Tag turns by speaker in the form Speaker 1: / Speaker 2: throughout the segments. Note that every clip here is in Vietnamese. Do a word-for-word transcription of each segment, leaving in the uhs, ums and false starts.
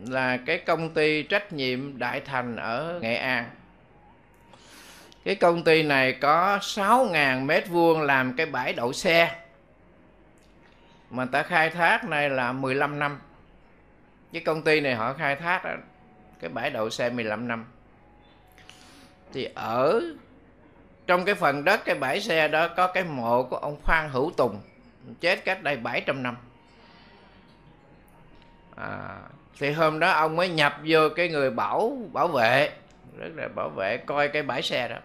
Speaker 1: là cái công ty trách nhiệm Đại Thành ở Nghệ An. Cái công ty này có sáu nghìn mét vuông làm cái bãi đậu xe, mà ta khai thác này là mười lăm năm. Cái công ty này họ khai thác cái bãi đậu xe mười lăm năm. Thì ở trong cái phần đất cái bãi xe đó có cái mộ của ông Phan Hữu Tùng, chết cách đây bảy trăm năm. À, thì hôm đó ông mới nhập vô cái người bảo bảo vệ, rất là bảo vệ coi cái bãi xe đó.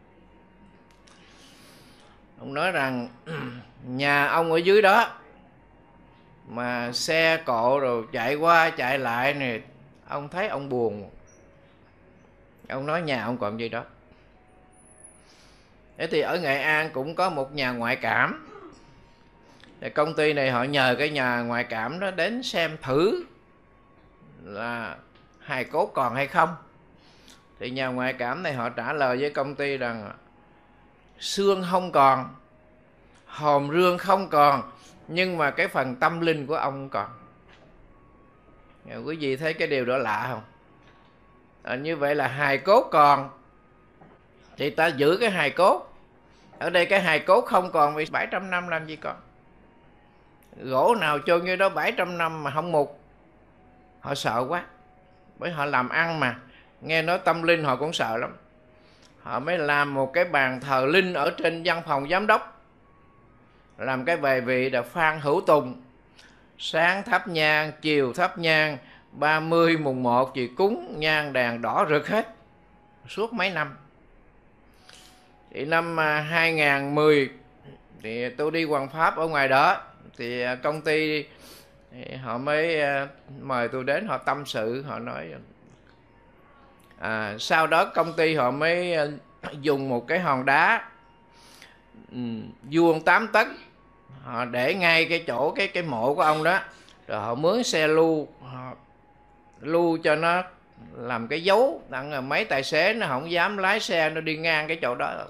Speaker 1: Ông nói rằng nhà ông ở dưới đó mà xe cộ rồi chạy qua chạy lại này, ông thấy ông buồn. Ông nói nhà ông còn gì đó. Thế thì ở Nghệ An cũng có một nhà ngoại cảm. Thì công ty này họ nhờ cái nhà ngoại cảm đó đến xem thử là hài cốt còn hay không. Thì nhà ngoại cảm này họ trả lời với công ty rằng xương không còn, hồn rương không còn, nhưng mà cái phần tâm linh của ông còn. Quý vị thấy cái điều đó lạ không? À, như vậy là hài cốt còn thì ta giữ cái hài cốt. Ở đây cái hài cốt không còn vì bảy trăm năm làm gì còn. Gỗ nào chôn như đó bảy trăm năm mà không mục. Họ sợ quá, bởi họ làm ăn mà, nghe nói tâm linh họ cũng sợ lắm. Họ mới làm một cái bàn thờ linh ở trên văn phòng giám đốc, làm cái bài vị là Phan Hữu Tùng. Sáng thắp nhang, chiều thắp nhang, ba mươi mùng một thì cúng nhang đèn đỏ rực hết suốt mấy năm. Thì năm hai nghìn không trăm mười thì tôi đi Hoàng Pháp ở ngoài đó, thì công ty thì họ mới mời tôi đến, họ tâm sự, họ nói à, sau đó công ty họ mới dùng một cái hòn đá um, vuông tám tấc, họ để ngay cái chỗ cái cái mộ của ông đó, rồi họ mướn xe lưu, họ lưu cho nó làm cái dấu, đặng là mấy tài xế nó không dám lái xe nó đi ngang cái chỗ đó.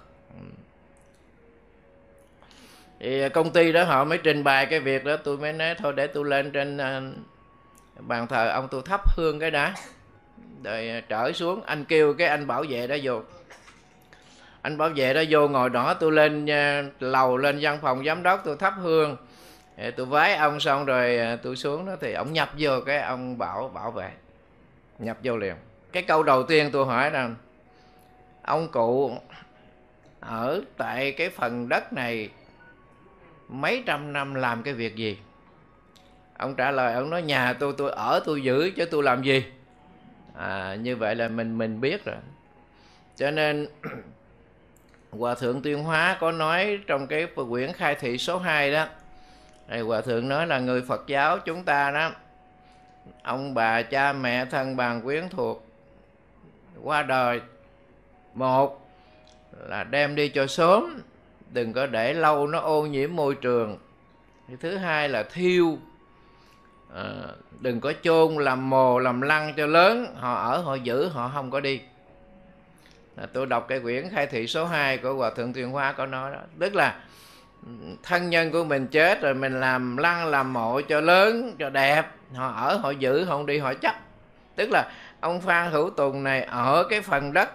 Speaker 1: Thì công ty đó họ mới trình bày cái việc đó, tôi mới nói thôi để tôi lên trên uh, bàn thờ ông tôi thắp hương cái đã, rồi trở xuống. Anh kêu cái anh bảo vệ đó vô, anh bảo vệ đó vô ngồi đó, tôi lên uh, lầu lên văn phòng giám đốc tôi thắp hương, tôi vái ông xong rồi uh, tôi xuống đó, thì ông nhập vô, cái ông bảo bảo vệ nhập vô liền. Cái câu đầu tiên tôi hỏi rằng ông cụ ở tại cái phần đất này mấy trăm năm làm cái việc gì? Ông trả lời, ông nói nhà tôi tôi ở tôi giữ chứ tôi làm gì. À, như vậy là mình mình biết rồi. Cho nên Hòa Thượng Tuyên Hóa có nói trong cái quyển khai thị số hai đó, thì Hòa Thượng nói là người Phật giáo chúng ta đó, ông bà cha mẹ thân bằng quyến thuộc qua đời, một là đem đi cho sớm, đừng có để lâu nó ô nhiễm môi trường. Thứ hai là thiêu, à, đừng có chôn làm mồ làm lăng cho lớn, họ ở họ giữ, họ không có đi. À, tôi đọc cái quyển khai thị số hai của Hòa Thượng Tuyên Hóa có nói đó, tức là thân nhân của mình chết rồi mình làm lăng làm mộ cho lớn cho đẹp, họ ở họ giữ, không đi họ chấp. Tức là ông Phan Hữu Tùng này ở cái phần đất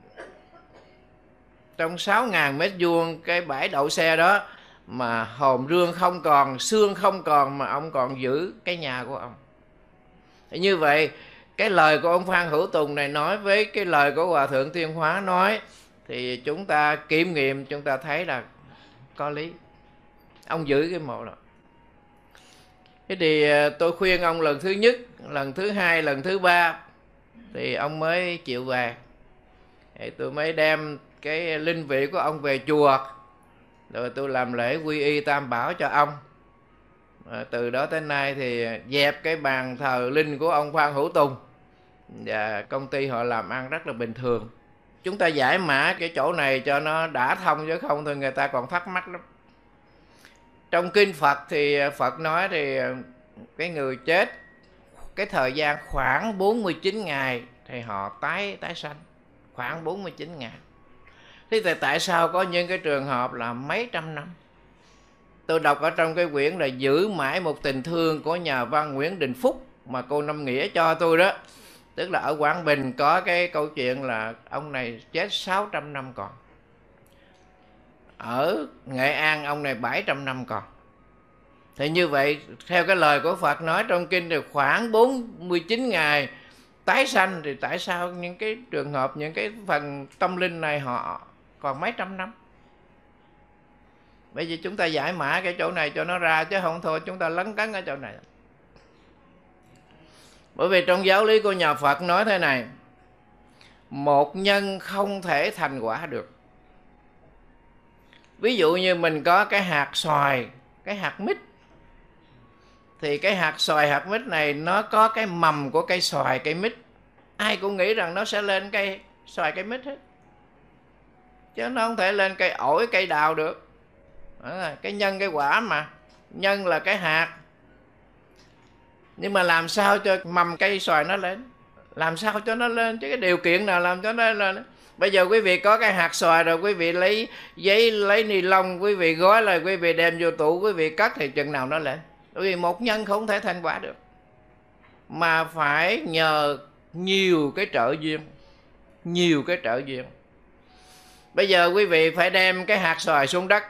Speaker 1: trong sáu nghìn mét vuông cái bãi đậu xe đó, mà hồn rương không còn, xương không còn, mà ông còn giữ cái nhà của ông. Thì như vậy cái lời của ông Phan Hữu Tùng này nói với cái lời của Hòa Thượng Tuyên Hóa nói, thì chúng ta kiểm nghiệm, chúng ta thấy là có lý. Ông giữ cái mộ đó. Thế thì tôi khuyên ông lần thứ nhất, lần thứ hai, lần thứ ba thì ông mới chịu về. Thì tôi mới đem cái linh vị của ông về chùa, rồi tôi làm lễ quy y tam bảo cho ông. À, từ đó tới nay thì dẹp cái bàn thờ linh của ông Phan Hữu Tùng, và công ty họ làm ăn rất là bình thường. Chúng ta giải mã cái chỗ này cho nó đã thông, chứ không thôi người ta còn thắc mắc lắm. Trong kinh Phật thì Phật nói thì cái người chết cái thời gian khoảng bốn mươi chín ngày thì họ tái tái sanh, khoảng bốn mươi chín ngày. Thế thì tại sao có những cái trường hợp là mấy trăm năm? Tôi đọc ở trong cái quyển là Giữ mãi một tình thương của nhà văn Nguyễn Đình Phúc. mà cô Năm Nghĩa cho tôi đó, tức là ở Quảng Bình có cái câu chuyện là ông này chết sáu trăm năm còn, ở Nghệ An ông này bảy trăm năm còn. Thì như vậy theo cái lời của Phật nói trong kinh thì khoảng bốn mươi chín ngày tái sanh, thì tại sao những cái trường hợp, những cái phần tâm linh này họ còn mấy trăm năm? Bây giờ chúng ta giải mã cái chỗ này cho nó ra, chứ không thôi chúng ta lấn cấn ở chỗ này. Bởi vì trong giáo lý của nhà Phật nói thế này: một nhân không thể thành quả được. Ví dụ như mình có cái hạt xoài, cái hạt mít, thì cái hạt xoài, hạt mít này nó có cái mầm của cây xoài, cây mít. Ai cũng nghĩ rằng nó sẽ lên cây xoài, cây mít hết, chứ nó không thể lên cây ổi, cây đào được. Đó là cái nhân, cái quả mà. Nhân là cái hạt, nhưng mà làm sao cho mầm cây xoài nó lên? Làm sao cho nó lên? Chứ cái điều kiện nào làm cho nó lên? Bây giờ quý vị có cái hạt xoài rồi, quý vị lấy giấy, lấy ni lông, quý vị gói lại, quý vị đem vô tủ, quý vị cất, thì chừng nào nó lên? Bởi vì một nhân không thể thành quả được, mà phải nhờ nhiều cái trợ duyên. Nhiều cái trợ duyên. Bây giờ quý vị phải đem cái hạt xoài xuống đất.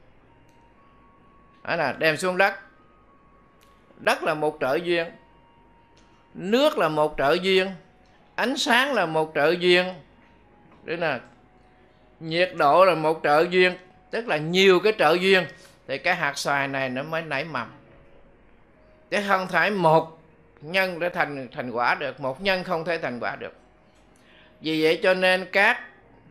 Speaker 1: Đó là đem xuống đất. Đất là một trợ duyên, nước là một trợ duyên, ánh sáng là một trợ duyên, đó là nhiệt độ là một trợ duyên. Tức là nhiều cái trợ duyên thì cái hạt xoài này nó mới nảy mầm, chứ không thể một nhân để thành thành quả được. Một nhân không thể thành quả được. Vì vậy cho nên các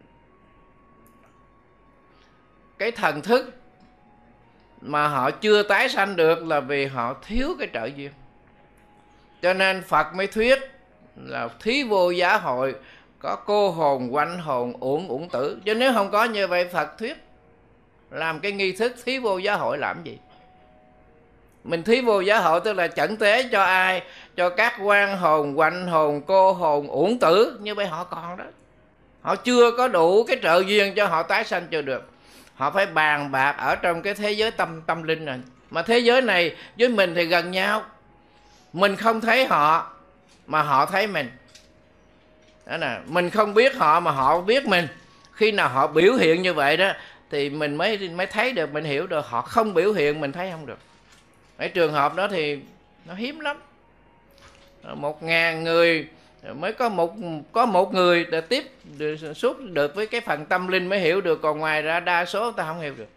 Speaker 1: cái thần thức mà họ chưa tái sanh được là vì họ thiếu cái trợ duyên. Cho nên Phật mới thuyết là thí vô giá hội, có cô hồn, quanh hồn, uổng uổng tử. Chứ nếu không có như vậy, Phật thuyết làm cái nghi thức thí vô giá hội làm gì? Mình thí vô giá hội tức là chẩn tế cho ai? Cho các quan hồn, quanh hồn, cô hồn, uổng tử. Như vậy họ còn đó, họ chưa có đủ cái trợ duyên cho họ tái sanh chưa được. Họ phải bàn bạc ở trong cái thế giới tâm tâm linh này. Mà thế giới này với mình thì gần nhau. Mình không thấy họ mà họ thấy mình. Đó là mình không biết họ mà họ biết mình. Khi nào họ biểu hiện như vậy đó thì mình mới mới thấy được, mình hiểu được. Họ không biểu hiện mình thấy không được. Cái trường hợp đó thì nó hiếm lắm. Một ngàn người mới có một có một người để tiếp được, suốt được với cái phần tâm linh mới hiểu được, còn ngoài ra đa số ta không hiểu được.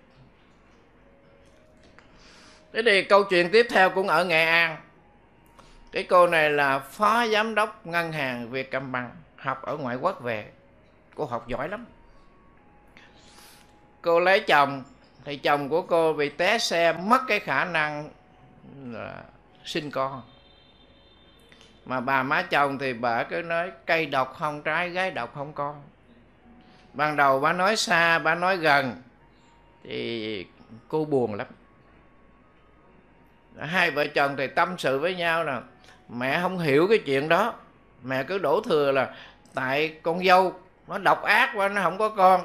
Speaker 1: Thế thì câu chuyện tiếp theo cũng ở Nghệ An. Cái cô này là phó giám đốc ngân hàng Vietcombank, học ở ngoại quốc về. Cô học giỏi lắm. Cô lấy chồng thì chồng của cô bị té xe, mất cái khả năng là sinh con. Mà bà má chồng thì bà cứ nói cây độc không trái, gái độc không con. Ban đầu bà nói xa, bà nói gần, thì cô buồn lắm. Hai vợ chồng thì tâm sự với nhau là mẹ không hiểu cái chuyện đó. Mẹ cứ đổ thừa là tại con dâu nó độc ác quá, nó không có con.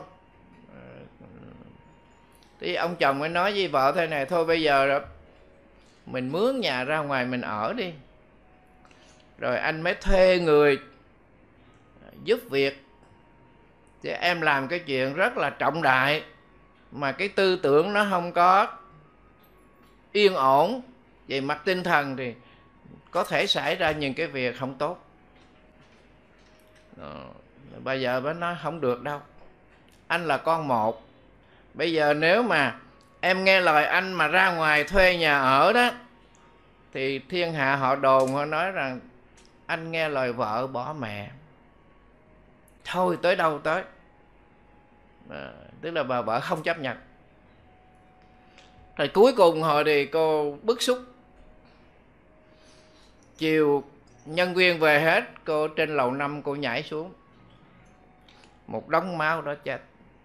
Speaker 1: Thì ông chồng mới nói với vợ thế này: thôi bây giờ mình mướn nhà ra ngoài mình ở đi, rồi anh mới thuê người giúp việc. Chứ em làm cái chuyện rất là trọng đại, mà cái tư tưởng nó không có yên ổn về mặt tinh thần thì có thể xảy ra những cái việc không tốt. Đó. Bây giờ bà nói không được đâu, anh là con một. Bây giờ nếu mà em nghe lời anh mà ra ngoài thuê nhà ở đó, thì thiên hạ họ đồn, họ nói rằng anh nghe lời vợ bỏ mẹ. Thôi tới đâu tới. À, tức là bà vợ không chấp nhận. Rồi cuối cùng hồi thì cô bức xúc. Chiều nhân viên về hết, cô trên lầu năm cô nhảy xuống, một đống máu đó chết.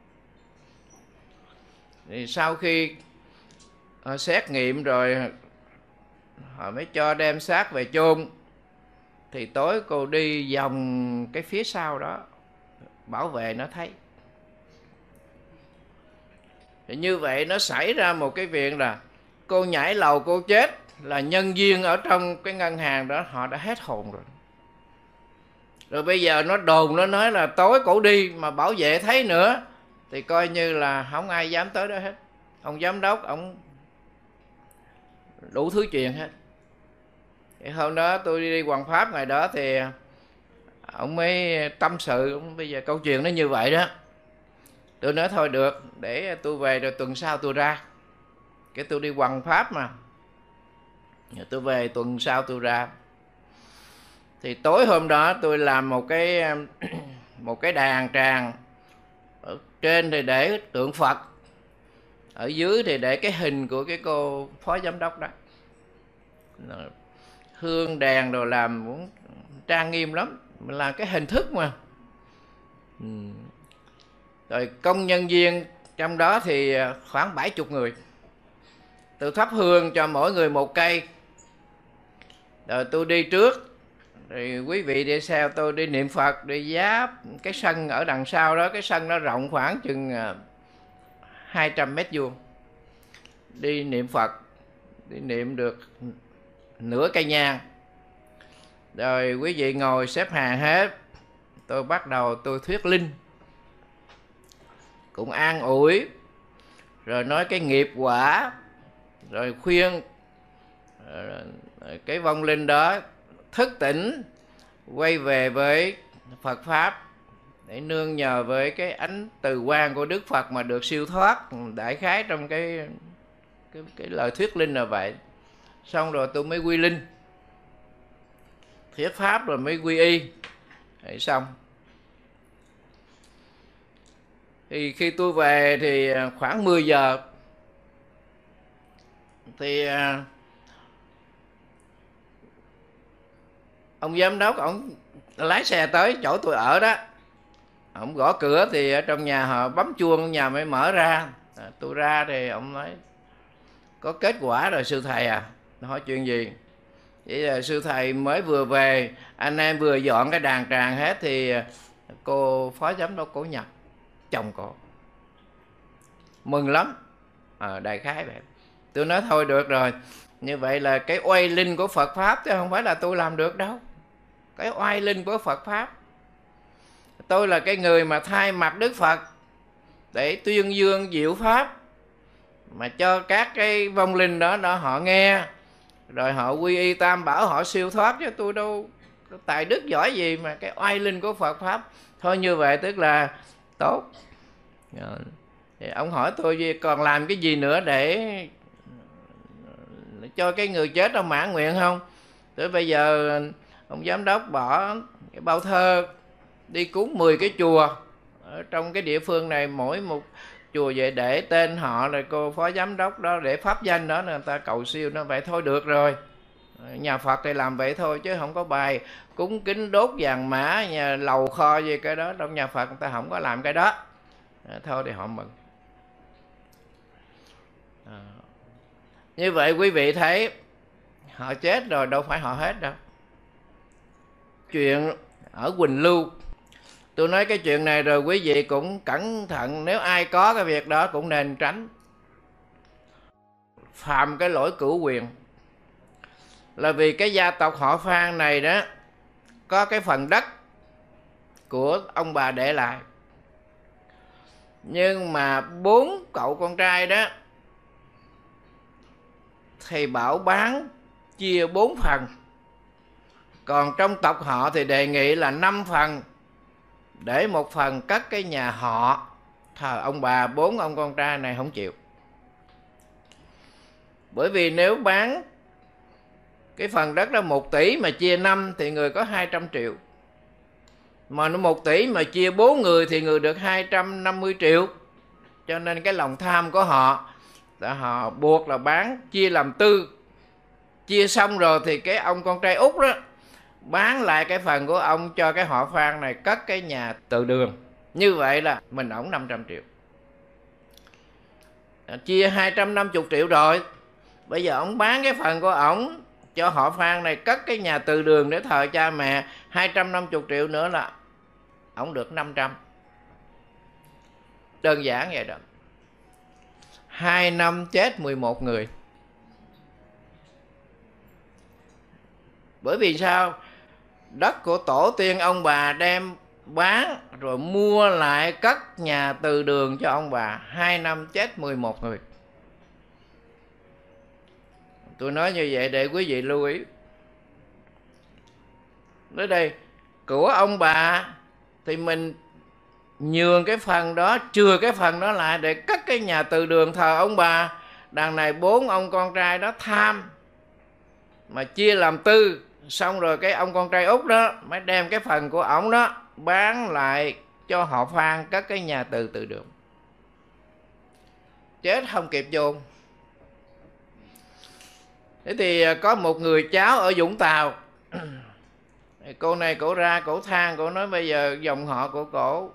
Speaker 1: Thì sau khi uh, xét nghiệm rồi họ mới cho đem xác về chôn. Thì tối cô đi vòng cái phía sau đó, bảo vệ nó thấy. Thì như vậy nó xảy ra một cái việc là cô nhảy lầu cô chết, là nhân viên ở trong cái ngân hàng đó họ đã hết hồn rồi. Rồi bây giờ nó đồn, nó nói là tối cổ đi mà bảo vệ thấy nữa thì coi như là không ai dám tới đó hết. Ông giám đốc ông đủ thứ chuyện hết. Thì hôm đó tôi đi Hoàng Pháp ngày đó thì ông mới tâm sự, ông bây giờ câu chuyện nó như vậy đó. Tôi nói thôi được, để tôi về rồi tuần sau tôi ra. Cái tôi đi Hoàng Pháp mà, rồi tôi về tuần sau tôi ra. Thì tối hôm đó tôi làm một cái một cái đàn tràng. Ở trên thì để tượng Phật, ở dưới thì để cái hình của cái cô phó giám đốc đó. Hương đèn rồi làm cũng trang nghiêm lắm, là cái hình thức mà. Ừ. Rồi công nhân viên trong đó thì khoảng bảy mươi người. Tôi thắp hương cho mỗi người một cây. Rồi tôi đi trước, rồi quý vị đi sau tôi đi niệm Phật, đi giáp cái sân ở đằng sau đó. Cái sân nó rộng khoảng chừng hai trăm mét vuông. Đi niệm Phật, đi niệm được nửa cây nhang. Rồi quý vị ngồi xếp hàng hết. Tôi bắt đầu tôi thuyết linh, cũng an ủi, rồi nói cái nghiệp quả, rồi khuyên rồi cái vong linh đó thức tỉnh, quay về với Phật Pháp để nương nhờ với cái ánh từ quang của Đức Phật mà được siêu thoát. Đại khái trong cái cái, cái lời thuyết linh là vậy. Xong rồi tôi mới quy linh, thuyết Pháp rồi mới quy y. Rồi xong. Thì khi tôi về thì khoảng mười giờ thì ông giám đốc ổng lái xe tới chỗ tôi ở đó. Ổng gõ cửa thì ở trong nhà họ bấm chuông, nhà mới mở ra. À, tôi ra thì ông nói có kết quả rồi sư thầy à. Nó hỏi chuyện gì? Vậy là sư thầy mới vừa về, anh em vừa dọn cái đàn tràng hết thì cô phó giám đốc cổ nhập chồng cổ. Mừng lắm. À, đại khái vậy. Tôi nói thôi được rồi, như vậy là cái oai linh của Phật Pháp chứ không phải là tôi làm được đâu. Cái oai linh của Phật Pháp, tôi là cái người mà thay mặt Đức Phật để tuyên dương diệu Pháp, mà cho các cái vong linh đó, đó họ nghe, rồi họ quy y tam bảo, họ siêu thoát. Chứ tôi đâu có tài đức giỏi gì mà cái oai linh của Phật Pháp. Thôi như vậy tức là tốt. Rồi. Thì ông hỏi tôi còn làm cái gì nữa để cho cái người chết ông mãn nguyện không? Tới bây giờ ông giám đốc bỏ cái bao thơ đi cúng mười cái chùa ở trong cái địa phương này, mỗi một chùa vậy để tên họ rồi cô phó giám đốc đó, để pháp danh đó, người ta cầu siêu nó vậy thôi được rồi. Nhà Phật thì làm vậy thôi chứ không có bài cúng kính đốt vàng mã, nhà lầu kho gì cái đó. Trong nhà Phật người ta không có làm cái đó. À, thôi thì họ mừng. À. Như vậy quý vị thấy họ chết rồi đâu phải họ hết đâu. Chuyện ở Quỳnh Lưu, tôi nói cái chuyện này rồi quý vị cũng cẩn thận. Nếu ai có cái việc đó cũng nên tránh. Phạm cái lỗi cửu quyền là vì cái gia tộc họ Phan này đó có cái phần đất của ông bà để lại, nhưng mà bốn cậu con trai đó thì bảo bán chia bốn phần. Còn trong tộc họ thì đề nghị là năm phần, để một phần cất cái nhà họ thờ ông bà. Bốn ông con trai này không chịu. Bởi vì nếu bán cái phần đất đó một tỷ mà chia năm thì người có hai trăm triệu. Mà nó một tỷ mà chia bốn người thì người được hai trăm năm mươi triệu. Cho nên cái lòng tham của họ là họ buộc là bán chia làm tư. Chia xong rồi thì cái ông con trai út đó bán lại cái phần của ông cho cái họ Phan này cất cái nhà từ đường. Như vậy là mình ổng năm trăm triệu. À, chia hai trăm năm mươi triệu rồi. Bây giờ ổng bán cái phần của ổng cho họ Phan này cất cái nhà từ đường để thờ cha mẹ. Hai trăm năm mươi triệu nữa là ổng được năm trăm. Đơn giản vậy đó. Hai năm chết mười một người. Bởi vì sao? Đất của tổ tiên ông bà đem bán rồi mua lại cất nhà từ đường cho ông bà. Hai năm chết mười một người. Tôi nói như vậy để quý vị lưu ý. Tới đây, của ông bà thì mình nhường cái phần đó, chừa cái phần đó lại để cất cái nhà từ đường thờ ông bà. Đằng này bốn ông con trai đó tham mà chia làm tư, xong rồi cái ông con trai út đó mới đem cái phần của ổng đó bán lại cho họ Phan cất cái nhà từ từ đường. Chết không kịp chôn. Thế thì có một người cháu ở Vũng Tàu. Cô này cổ ra cổ than, cổ nói bây giờ dòng họ của cổ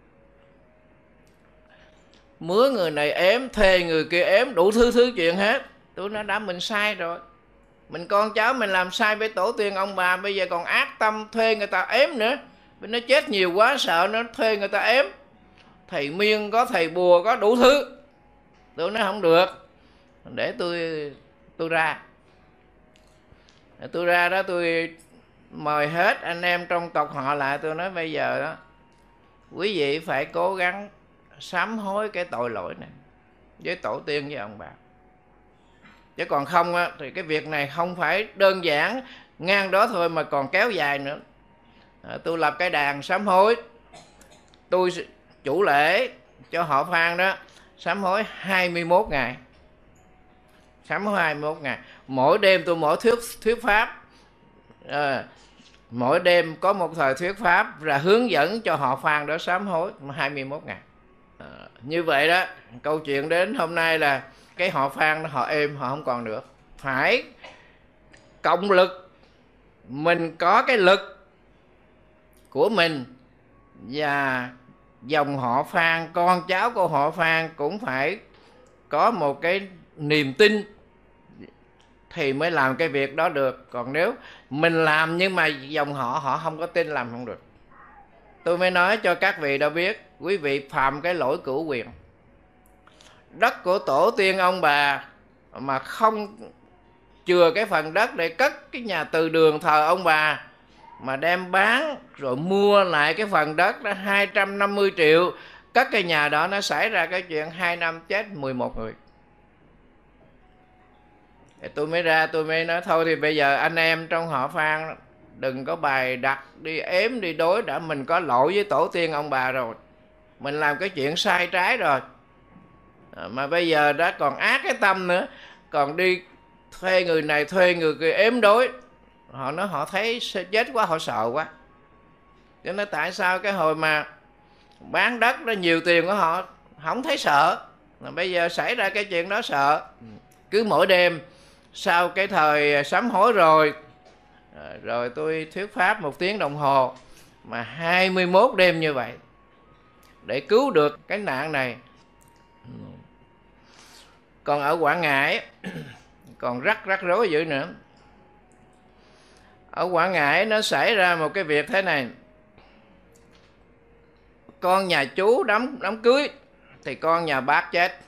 Speaker 1: mướn người này ếm, thuê người kia ếm, đủ thứ thứ chuyện hết. Tôi nói đã mình sai rồi. Mình con cháu mình làm sai với tổ tiên ông bà, bây giờ còn ác tâm thuê người ta ếm nữa. Vì nó chết nhiều quá sợ nó thuê người ta ếm. Thầy miên có, thầy bùa có, đủ thứ. Tôi nói không được, để tôi tôi ra. Tôi ra đó tôi mời hết anh em trong tộc họ lại. Tôi nói bây giờ đó, quý vị phải cố gắng sám hối cái tội lỗi này với tổ tiên với ông bà. Chứ còn không á, thì cái việc này không phải đơn giản ngang đó thôi mà còn kéo dài nữa. À, tôi lập cái đàn sám hối, tôi chủ lễ cho họ Phan đó sám hối hai mươi mốt ngày. Sám hối hai mươi mốt ngày. Mỗi đêm tôi mỗi thuyết thuyết pháp. À, mỗi đêm có một thời thuyết pháp ra hướng dẫn cho họ Phan đó sám hối hai mươi mốt ngày. À, như vậy đó, câu chuyện đến hôm nay là cái họ Phan họ êm, họ không còn được. Phải cộng lực, mình có cái lực của mình, và dòng họ Phan, con cháu của họ Phan cũng phải có một cái niềm tin thì mới làm cái việc đó được. Còn nếu mình làm nhưng mà dòng họ họ không có tin, làm không được. Tôi mới nói cho các vị đã biết, quý vị phạm cái lỗi cửu quyền. Đất của tổ tiên ông bà mà không chừa cái phần đất để cất cái nhà từ đường thờ ông bà, mà đem bán rồi mua lại cái phần đất đó hai trăm năm mươi triệu cất cái nhà đó, nó xảy ra cái chuyện hai năm chết mười một người. Thì tôi mới ra tôi mới nói thôi thì bây giờ anh em trong họ Phan đừng có bày đặt đi ếm đi đối, đã mình có lỗi với tổ tiên ông bà rồi, mình làm cái chuyện sai trái rồi, à, mà bây giờ đã còn ác cái tâm nữa, còn đi thuê người này thuê người kia ếm đối. Họ nói họ thấy chết quá, họ sợ quá. Cho nên tại sao cái hồi mà bán đất đó nhiều tiền của họ không thấy sợ, mà bây giờ xảy ra cái chuyện đó sợ. Cứ mỗi đêm sau cái thời sám hối rồi rồi tôi thuyết pháp một tiếng đồng hồ, mà hai mươi mốt đêm như vậy để cứu được cái nạn này. Còn ở Quảng Ngãi còn rắc rắc rối dữ nữa. Ở Quảng Ngãi nó xảy ra một cái việc thế này. Con nhà chú đám, đám cưới thì con nhà bác chết.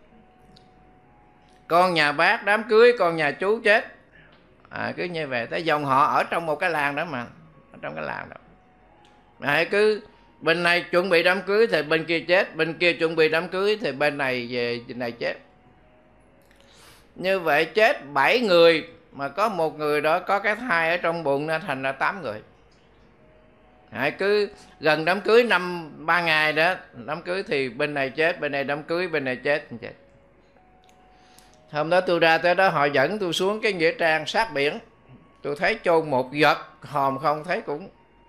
Speaker 1: Con nhà bác đám cưới, con nhà chú chết. À, cứ như vậy. Tới dòng họ ở trong một cái làng đó mà. Ở trong cái làng đó. À, cứ bên này chuẩn bị đám cưới thì bên kia chết. Bên kia chuẩn bị đám cưới thì bên này về bên này chết. Như vậy chết bảy người, mà có một người đó có cái thai ở trong bụng nên thành ra tám người. À, cứ gần đám cưới năm ba ngày đó, đám cưới thì bên này chết, bên này đám cưới, bên này chết, chết. Hôm đó tôi ra tới đó, họ dẫn tôi xuống cái nghĩa trang sát biển. Tôi thấy chôn một vật hòm không, thấy cũng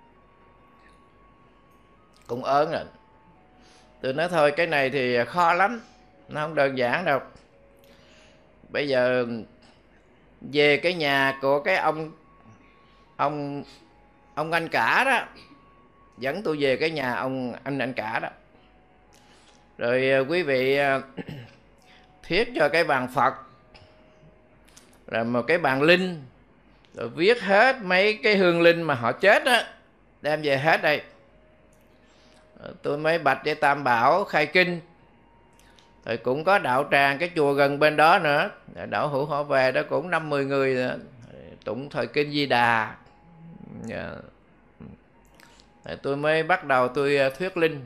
Speaker 1: cũng ớn rồi. Tôi nói thôi cái này thì khó lắm, nó không đơn giản đâu. Bây giờ về cái nhà của cái ông ông ông anh cả đó, dẫn tôi về cái nhà ông anh anh cả đó. Rồi quý vị thiết cho cái bàn Phật, rồi một cái bàn linh, rồi viết hết mấy cái hương linh mà họ chết á, đem về hết đây. Tôi mới bạch với Tam Bảo khai kinh. Rồi cũng có đạo tràng cái chùa gần bên đó nữa, đạo hữu họ về đó cũng năm mười người nữa. tụng thời kinh Di Đà. Tôi mới bắt đầu tôi thuyết linh.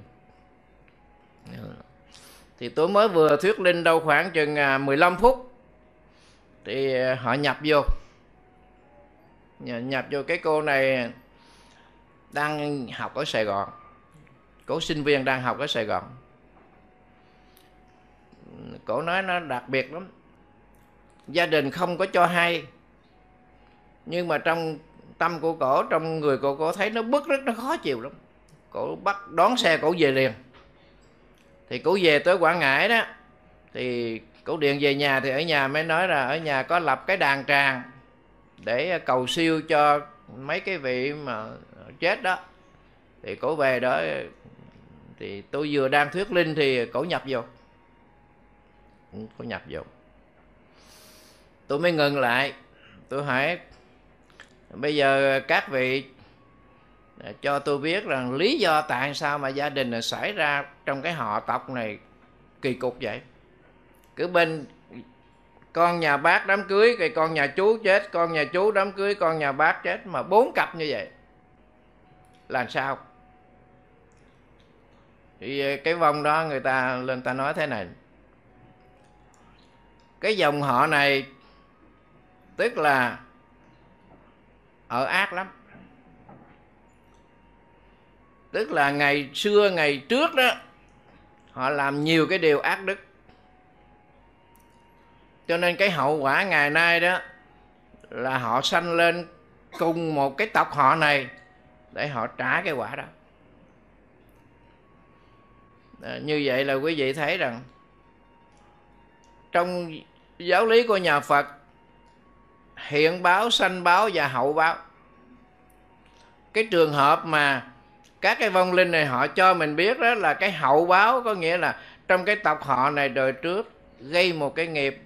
Speaker 1: Thì tôi mới vừa thuyết linh đâu khoảng chừng mười lăm phút thì họ nhập vô. Nhập vô cái cô này đang học ở Sài Gòn. Cô sinh viên đang học ở Sài Gòn. Cô nói nó đặc biệt lắm. Gia đình không có cho hay, nhưng mà trong tâm của cổ, trong người của cổ thấy nó bức rất, nó khó chịu lắm. Cổ bắt đón xe cổ về liền. Thì cổ về tới Quảng Ngãi đó, thì cổ điện về nhà, thì ở nhà mới nói là ở nhà có lập cái đàn tràng để cầu siêu cho mấy cái vị mà chết đó. Thì cổ về đó, thì tôi vừa đang thuyết linh thì cổ nhập vô. Cổ nhập vô. Tôi mới ngừng lại. Tôi hỏi bây giờ các vị cho tôi biết rằng lý do tại sao mà gia đình xảy ra trong cái họ tộc này kỳ cục vậy. Cứ bên con nhà bác đám cưới, cái con nhà chú chết, con nhà chú đám cưới, con nhà bác chết, mà bốn cặp như vậy làm sao? Thì cái vong đó người ta lên ta nói thế này: cái dòng họ này tức là ở ác lắm. Tức là ngày xưa, ngày trước đó, họ làm nhiều cái điều ác đức. Cho nên cái hậu quả ngày nay đó là họ sanh lên cùng một cái tộc họ này để họ trả cái quả đó. À, như vậy là quý vị thấy rằng trong giáo lý của nhà Phật, hiện báo, sanh báo và hậu báo. Cái trường hợp mà các cái vong linh này họ cho mình biết đó là cái hậu báo, có nghĩa là trong cái tộc họ này đời trước gây một cái nghiệp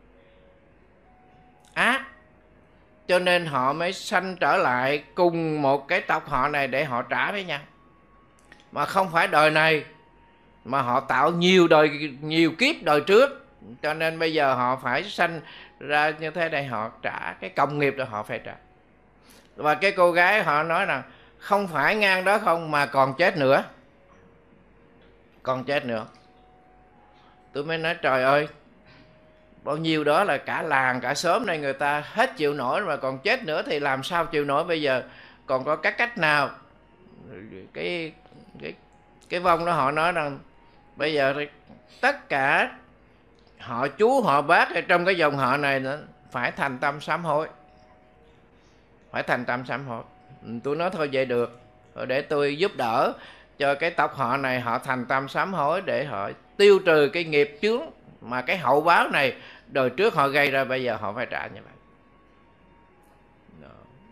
Speaker 1: ác, cho nên họ mới sanh trở lại cùng một cái tộc họ này để họ trả với nhau. Mà không phải đời này, mà họ tạo nhiều đời, nhiều kiếp đời trước, cho nên bây giờ họ phải sanh ra như thế này, họ trả cái công nghiệp đó, họ phải trả. Và cái cô gái họ nói rằng không phải ngang đó không, mà còn chết nữa. Còn chết nữa. Tôi mới nói trời ơi, bao nhiêu đó là cả làng, cả xóm này người ta hết chịu nổi, mà còn chết nữa thì làm sao chịu nổi bây giờ? Còn có các cách nào? Cái cái cái vong đó họ nói rằng bây giờ tất cả họ chú, họ bác trong cái dòng họ này nữa phải thành tâm sám hối. Phải thành tâm sám hối. Tôi nói thôi vậy được, rồi để tôi giúp đỡ cho cái tộc họ này họ thành tâm sám hối để họ tiêu trừ cái nghiệp chướng mà cái hậu báo này đời trước họ gây ra, bây giờ họ phải trả như vậy. Đó.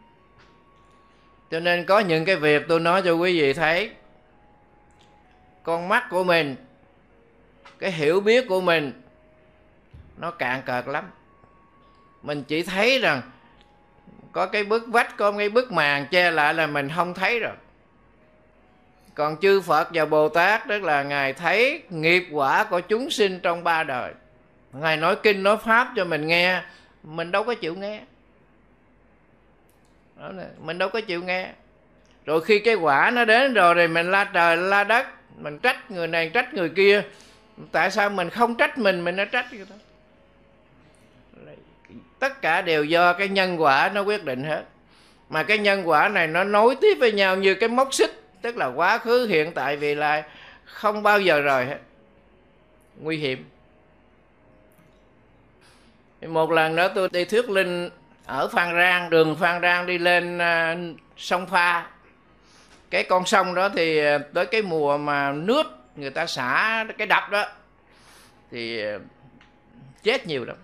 Speaker 1: Cho nên có những cái việc tôi nói cho quý vị thấy, con mắt của mình, cái hiểu biết của mình nó cạn cợt lắm. Mình chỉ thấy rằng có cái bức vách, có cái bức màn che lại là mình không thấy rồi. Còn chư Phật và Bồ Tát tức là Ngài thấy nghiệp quả của chúng sinh trong ba đời. Ngài nói kinh, nói pháp cho mình nghe, mình đâu có chịu nghe. Đó là, mình đâu có chịu nghe. Rồi khi cái quả nó đến rồi thì mình la trời la đất, mình trách người này trách người kia. Tại sao mình không trách mình, mình nó trách người ta? Tất cả đều do cái nhân quả nó quyết định hết. Mà cái nhân quả này nó nối tiếp với nhau như cái móc xích, tức là quá khứ, hiện tại, vị lai, không bao giờ rời hết. Nguy hiểm. Một lần nữa tôi đi thuyết linh ở Phan Rang, đường Phan Rang đi lên uh, sông Pha. Cái con sông đó thì tới cái mùa mà nước người ta xả cái đập đó thì chết nhiều lắm.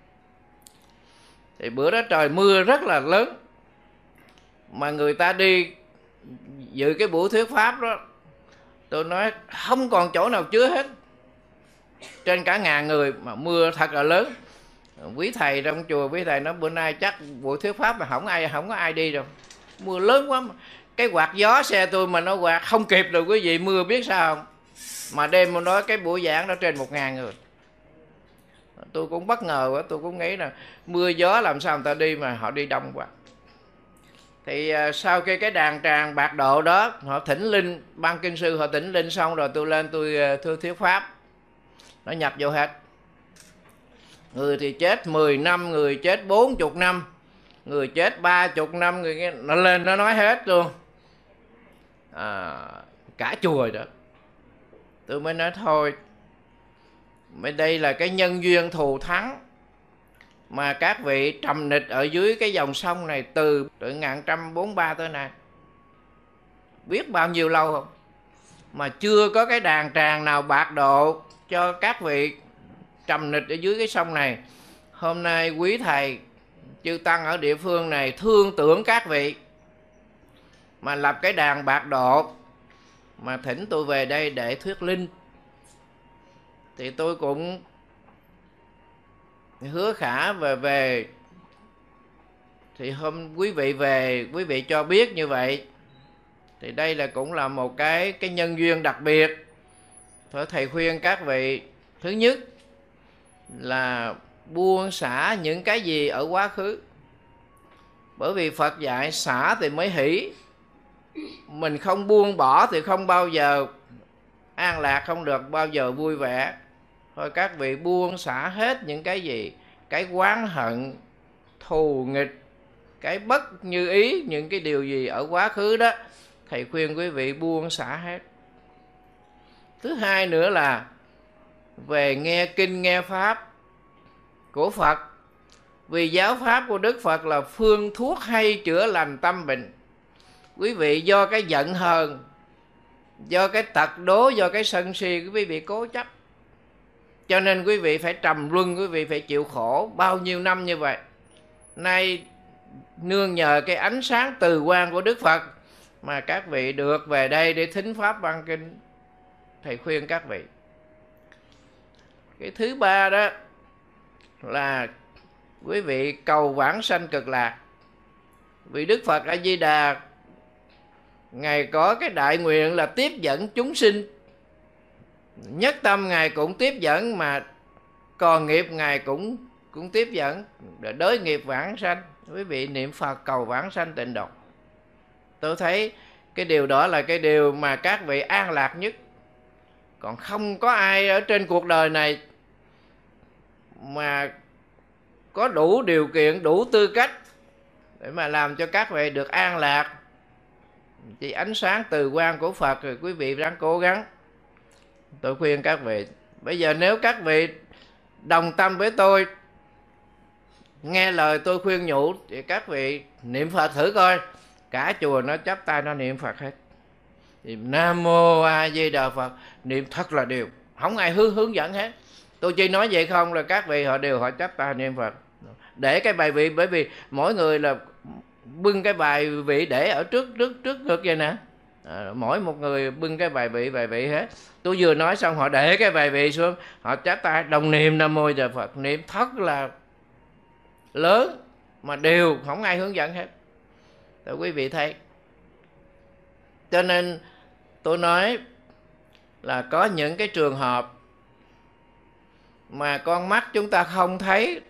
Speaker 1: Thì bữa đó trời mưa rất là lớn, mà người ta đi dự cái buổi thuyết pháp đó, tôi nói không còn chỗ nào chứa hết, trên cả ngàn người, mà mưa thật là lớn. Quý thầy trong chùa, quý thầy nói bữa nay chắc buổi thuyết pháp mà không ai không có ai đi đâu, mưa lớn quá. Mà cái quạt gió xe tôi mà nó quạt không kịp rồi quý vị, mưa biết sao không. Mà đêm hôm đó cái buổi giảng đó trên một ngàn người. Tôi cũng bất ngờ quá, tôi cũng nghĩ là mưa gió làm sao người ta đi mà họ đi đông quá. Thì uh, sau khi cái đàn tràng bạc độ đó, họ thỉnh linh, ban kinh sư họ thỉnh linh xong rồi tôi lên tôi uh, thưa thuyết pháp. Nó nhập vô hết. Người thì chết mười năm, người chết bốn mươi năm, người chết ba mươi năm, người nghe, nó lên nó nói hết luôn. À, cả chùa đó. Tôi mới nói thôi, bên đây là cái nhân duyên thù thắng mà các vị trầm nịch ở dưới cái dòng sông này từ từ ngàn trăm bốn ba tới nay, biết bao nhiêu lâu không, mà chưa có cái đàn tràng nào bạc độ cho các vị trầm nịch ở dưới cái sông này. Hôm nay quý thầy chư tăng ở địa phương này thương tưởng các vị mà lập cái đàn bạc độ, mà thỉnh tôi về đây để thuyết linh. Thì tôi cũng hứa khả về về thì hôm quý vị về, quý vị cho biết như vậy. Thì đây là cũng là một cái cái nhân duyên đặc biệt. Thôi thầy khuyên các vị, thứ nhất là buông xả những cái gì ở quá khứ. Bởi vì Phật dạy xả thì mới hỷ. Mình không buông bỏ thì không bao giờ an lạc, không được bao giờ vui vẻ. Thôi các vị buông xả hết những cái gì, cái oán hận, thù nghịch, cái bất như ý, những cái điều gì ở quá khứ đó, thầy khuyên quý vị buông xả hết. Thứ hai nữa là về nghe kinh nghe pháp của Phật. Vì giáo pháp của Đức Phật là phương thuốc hay chữa lành tâm bệnh. Quý vị do cái giận hờn, do cái tật đố, do cái sân si, quý vị cố chấp, cho nên quý vị phải trầm luân, quý vị phải chịu khổ bao nhiêu năm như vậy. Nay nương nhờ cái ánh sáng từ quang của Đức Phật mà các vị được về đây để thính pháp văn kinh. Thầy khuyên các vị. Cái thứ ba đó là quý vị cầu vãng sanh cực lạc. Vì Đức Phật A Di Đà Ngài có cái đại nguyện là tiếp dẫn chúng sinh. Nhất tâm Ngài cũng tiếp dẫn, mà còn nghiệp Ngài cũng cũng tiếp dẫn, để đới nghiệp vãng sanh. Quý vị niệm Phật cầu vãng sanh tịnh độ. Tôi thấy cái điều đó là cái điều mà các vị an lạc nhất. Còn không có ai ở trên cuộc đời này mà có đủ điều kiện, đủ tư cách để mà làm cho các vị được an lạc. Chỉ ánh sáng từ quang của Phật, rồi quý vị ráng cố gắng. Tôi khuyên các vị, bây giờ nếu các vị đồng tâm với tôi, nghe lời tôi khuyên nhủ, thì các vị niệm Phật thử coi. Cả chùa nó chắp tay nó niệm Phật hết. Thì Nam Mô A Di Đà Phật, niệm thật là điều, không ai hướng hướng dẫn hết. Tôi chỉ nói vậy không là các vị họ đều họ chắp tay niệm Phật. Để cái bài vị, bởi vì mỗi người là bưng cái bài vị để ở trước trước trước ngực vậy nè. À, mỗi một người bưng cái bài vị bài vị hết. Tôi vừa nói xong họ để cái bài vị xuống, họ chắp tay đồng niệm Nam Mô Đà Phật, niệm thật là lớn mà đều không ai hướng dẫn hết. Thì quý vị thấy. Cho nên tôi nói là có những cái trường hợp mà con mắt chúng ta không thấy.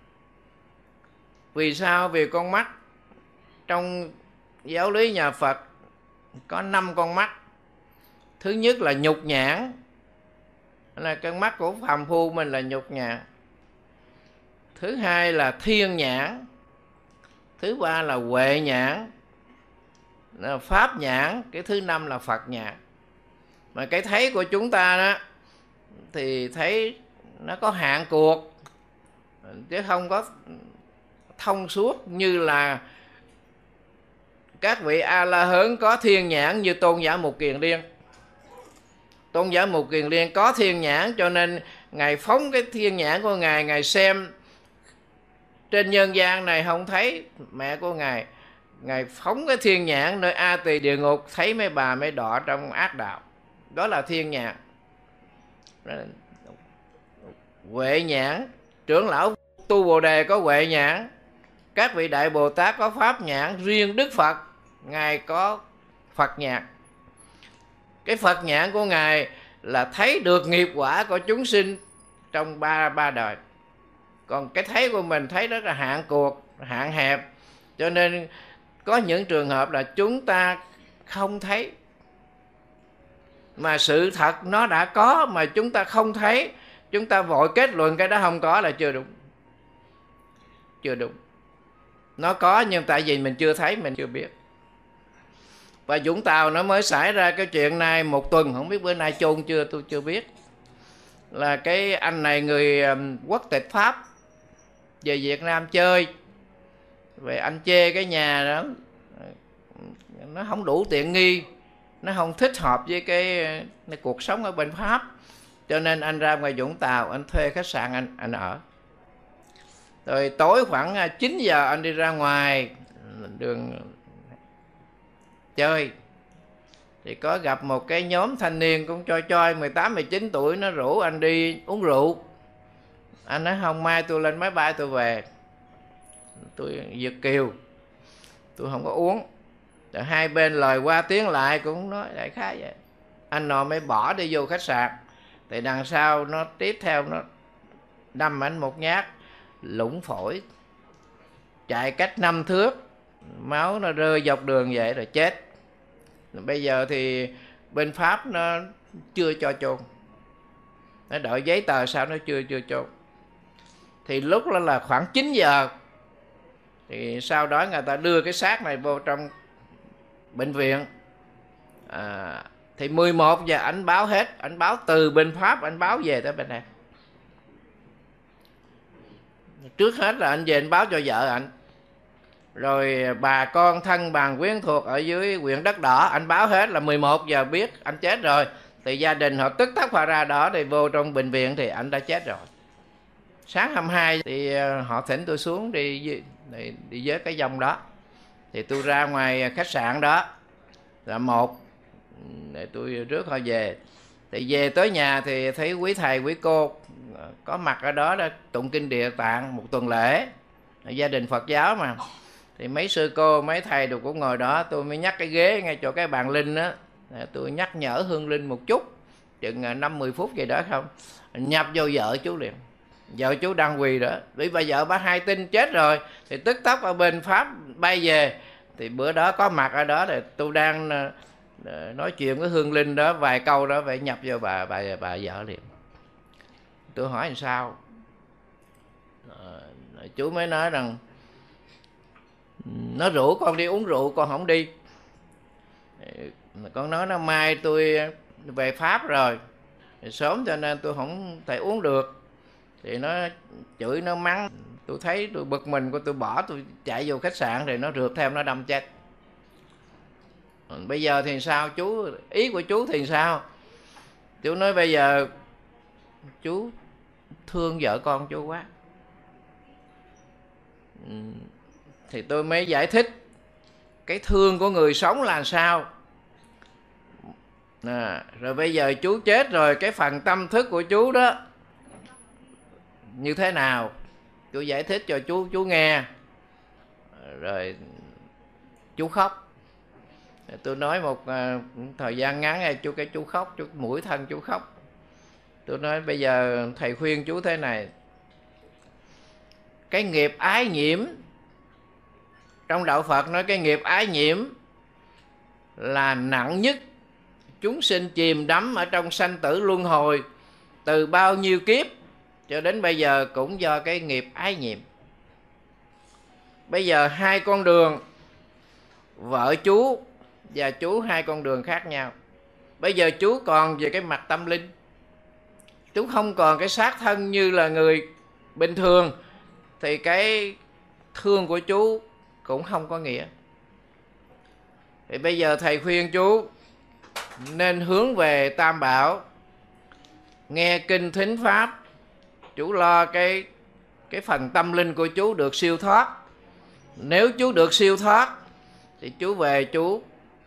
Speaker 1: Vì sao? Vì con mắt trong giáo lý nhà Phật có năm con mắt. Thứ nhất là nhục nhãn, là con mắt của phàm phu mình là nhục nhãn. Thứ hai là thiên nhãn. Thứ ba là huệ nhãn, là pháp nhãn. Cái thứ năm là Phật nhãn. Mà cái thấy của chúng ta đó thì thấy nó có hạn cuộc, chứ không có thông suốt như là các vị A-la-hán có thiên nhãn như Tôn giả Mục Kiền Liên. Tôn giả Mục Kiền Liên có thiên nhãn, cho nên Ngài phóng cái thiên nhãn của Ngài, Ngài xem trên nhân gian này không thấy mẹ của Ngài. Ngài phóng cái thiên nhãn nơi A Tỳ địa ngục, thấy mấy bà mấy đỏ trong ác đạo. Đó là thiên nhãn. Huệ nhãn, trưởng lão tu Bồ Đề có huệ nhãn, các vị đại Bồ Tát có pháp nhãn, riêng Đức Phật Ngài có Phật nhãn. Cái Phật nhãn của Ngài là thấy được nghiệp quả của chúng sinh trong ba ba đời. Còn cái thấy của mình thấy rất là hạn cuộc, hạn hẹp. Cho nên có những trường hợp là chúng ta không thấy, mà sự thật nó đã có mà chúng ta không thấy, chúng ta vội kết luận cái đó không có là chưa đúng. Chưa đúng. Nó có nhưng tại vì mình chưa thấy, mình chưa biết. Và Vũng Tàu nó mới xảy ra cái chuyện này một tuần, không biết bữa nay chôn chưa tôi chưa biết. Là cái anh này người quốc tịch Pháp về Việt Nam chơi, về anh chê cái nhà đó nó không đủ tiện nghi, nó không thích hợp với cái, cái cuộc sống ở bên Pháp, cho nên anh ra ngoài Vũng Tàu anh thuê khách sạn anh anh ở. Rồi tối khoảng chín giờ anh đi ra ngoài đường chơi, thì có gặp một cái nhóm thanh niên cũng choi choi mười tám mười chín tuổi, nó rủ anh đi uống rượu. Anh nói không, mai tôi lên máy bay tôi về, tôi Việt kiều, tôi không có uống. Rồi hai bên lời qua tiếng lại cũng nói đại khái vậy. Anh nọ mới bỏ đi vô khách sạn, thì đằng sau nó tiếp theo nó đâm anh một nhát lũng phổi, chạy cách năm thước, máu nó rơi dọc đường vậy rồi chết. Bây giờ thì bên Pháp nó chưa cho chôn, nó đợi giấy tờ sao nó chưa chưa chôn. Thì lúc đó là khoảng chín giờ, thì sau đó người ta đưa cái xác này vô trong bệnh viện. à, Thì mười một giờ anh báo hết, anh báo từ bên Pháp anh báo về tới bên này. Trước hết là anh về anh báo cho vợ anh, rồi bà con thân bằng quyến thuộc ở dưới huyện Đất Đỏ anh báo hết, là mười một giờ biết anh chết rồi. Thì gia đình họ tức tốc họ ra đó, thì vô trong bệnh viện thì anh đã chết rồi. Sáng hai mươi hai thì họ thỉnh tôi xuống đi đi, đi với cái dòng đó. Thì tôi ra ngoài khách sạn đó là một, để tôi rước họ về. Thì về tới nhà thì thấy quý thầy quý cô có mặt ở đó, đó tụng kinh Địa Tạng một tuần lễ, gia đình Phật giáo mà. Thì mấy sư cô mấy thầy đều cũng ngồi đó. Tôi mới nhắc cái ghế ngay chỗ cái bàn linh á, tôi nhắc nhở hương linh một chút, chừng năm mười phút vậy đó không, nhập vô vợ chú liền. Vợ chú đang quỳ đó, vì bà vợ bà hai tin chết rồi, thì tức tốc ở bên Pháp bay về. Thì bữa đó có mặt ở đó, thì tôi đang nói chuyện với hương linh đó vài câu đó, phải nhập vô bà bà bà vợ liền. Tôi hỏi làm sao, à, chú mới nói rằng nó rủ con đi uống rượu con không đi. Con nói nó mai tôi về Pháp rồi, sớm cho nên tôi không thể uống được. Thì nó chửi nó mắng, tôi thấy tôi bực mình, của tôi bỏ tôi chạy vô khách sạn, thì nó rượt theo nó đâm chết. Bây giờ thì sao chú, ý của chú thì sao? Chú nói bây giờ chú thương vợ con chú quá. Thì tôi mới giải thích cái thương của người sống là sao. À, rồi bây giờ chú chết rồi, cái phần tâm thức của chú đó như thế nào, chú giải thích cho chú chú nghe. Rồi chú khóc. Tôi nói một uh, thời gian ngắn này chú cái chú khóc, chú mũi thân chú khóc. Tôi nói bây giờ thầy khuyên chú thế này, cái nghiệp ái nhiễm, trong đạo Phật nói cái nghiệp ái nhiễm là nặng nhất. Chúng sinh chìm đắm ở trong sanh tử luân hồi từ bao nhiêu kiếp cho đến bây giờ cũng do cái nghiệp ái nhiễm. Bây giờ hai con đường, vợ chú và chú hai con đường khác nhau. Bây giờ chú còn về cái mặt tâm linh, chú không còn cái xác thân như là người bình thường, thì cái thương của chú cũng không có nghĩa. Thì bây giờ thầy khuyên chú nên hướng về Tam Bảo, nghe kinh thính pháp. Chú lo cái cái phần tâm linh của chú được siêu thoát. Nếu chú được siêu thoát thì chú về chú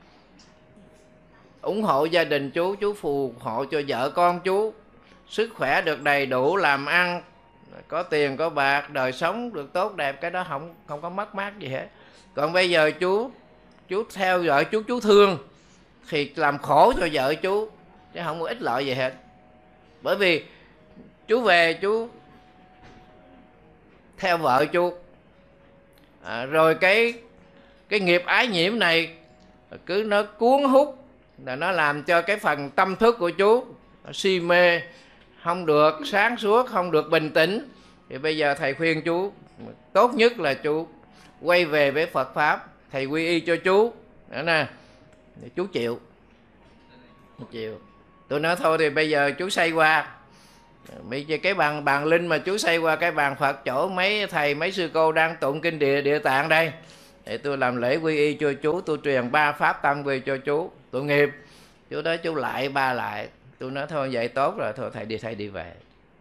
Speaker 1: ủng hộ gia đình chú, chú phù hộ cho vợ con chú sức khỏe được đầy đủ, làm ăn có tiền có bạc, đời sống được tốt đẹp, cái đó không không có mất mát gì hết. Còn bây giờ chú chú theo vợ chú, chú thương thì làm khổ cho vợ chú, chứ không có ích lợi gì hết. Bởi vì chú về chú theo vợ chú. À, rồi cái cái nghiệp ái nhiễm này cứ nó cuốn hút, là nó làm cho cái phần tâm thức của chú si mê, không được sáng suốt, không được bình tĩnh. Thì bây giờ thầy khuyên chú tốt nhất là chú quay về với Phật Pháp, thầy quy y cho chú đó nè, chú chịu chịu. Tôi nói thôi thì bây giờ chú xây qua, bây giờ cái bàn bàn linh mà chú xây qua cái bàn Phật chỗ mấy thầy mấy sư cô đang tụng kinh địa địa tạng đây, để tôi làm lễ quy y cho chú, tôi truyền ba pháp tam quy cho chú, tội nghiệp. Chú nói chú lại ba lại. Tôi nói thôi vậy tốt rồi, thôi thầy đi thầy đi về.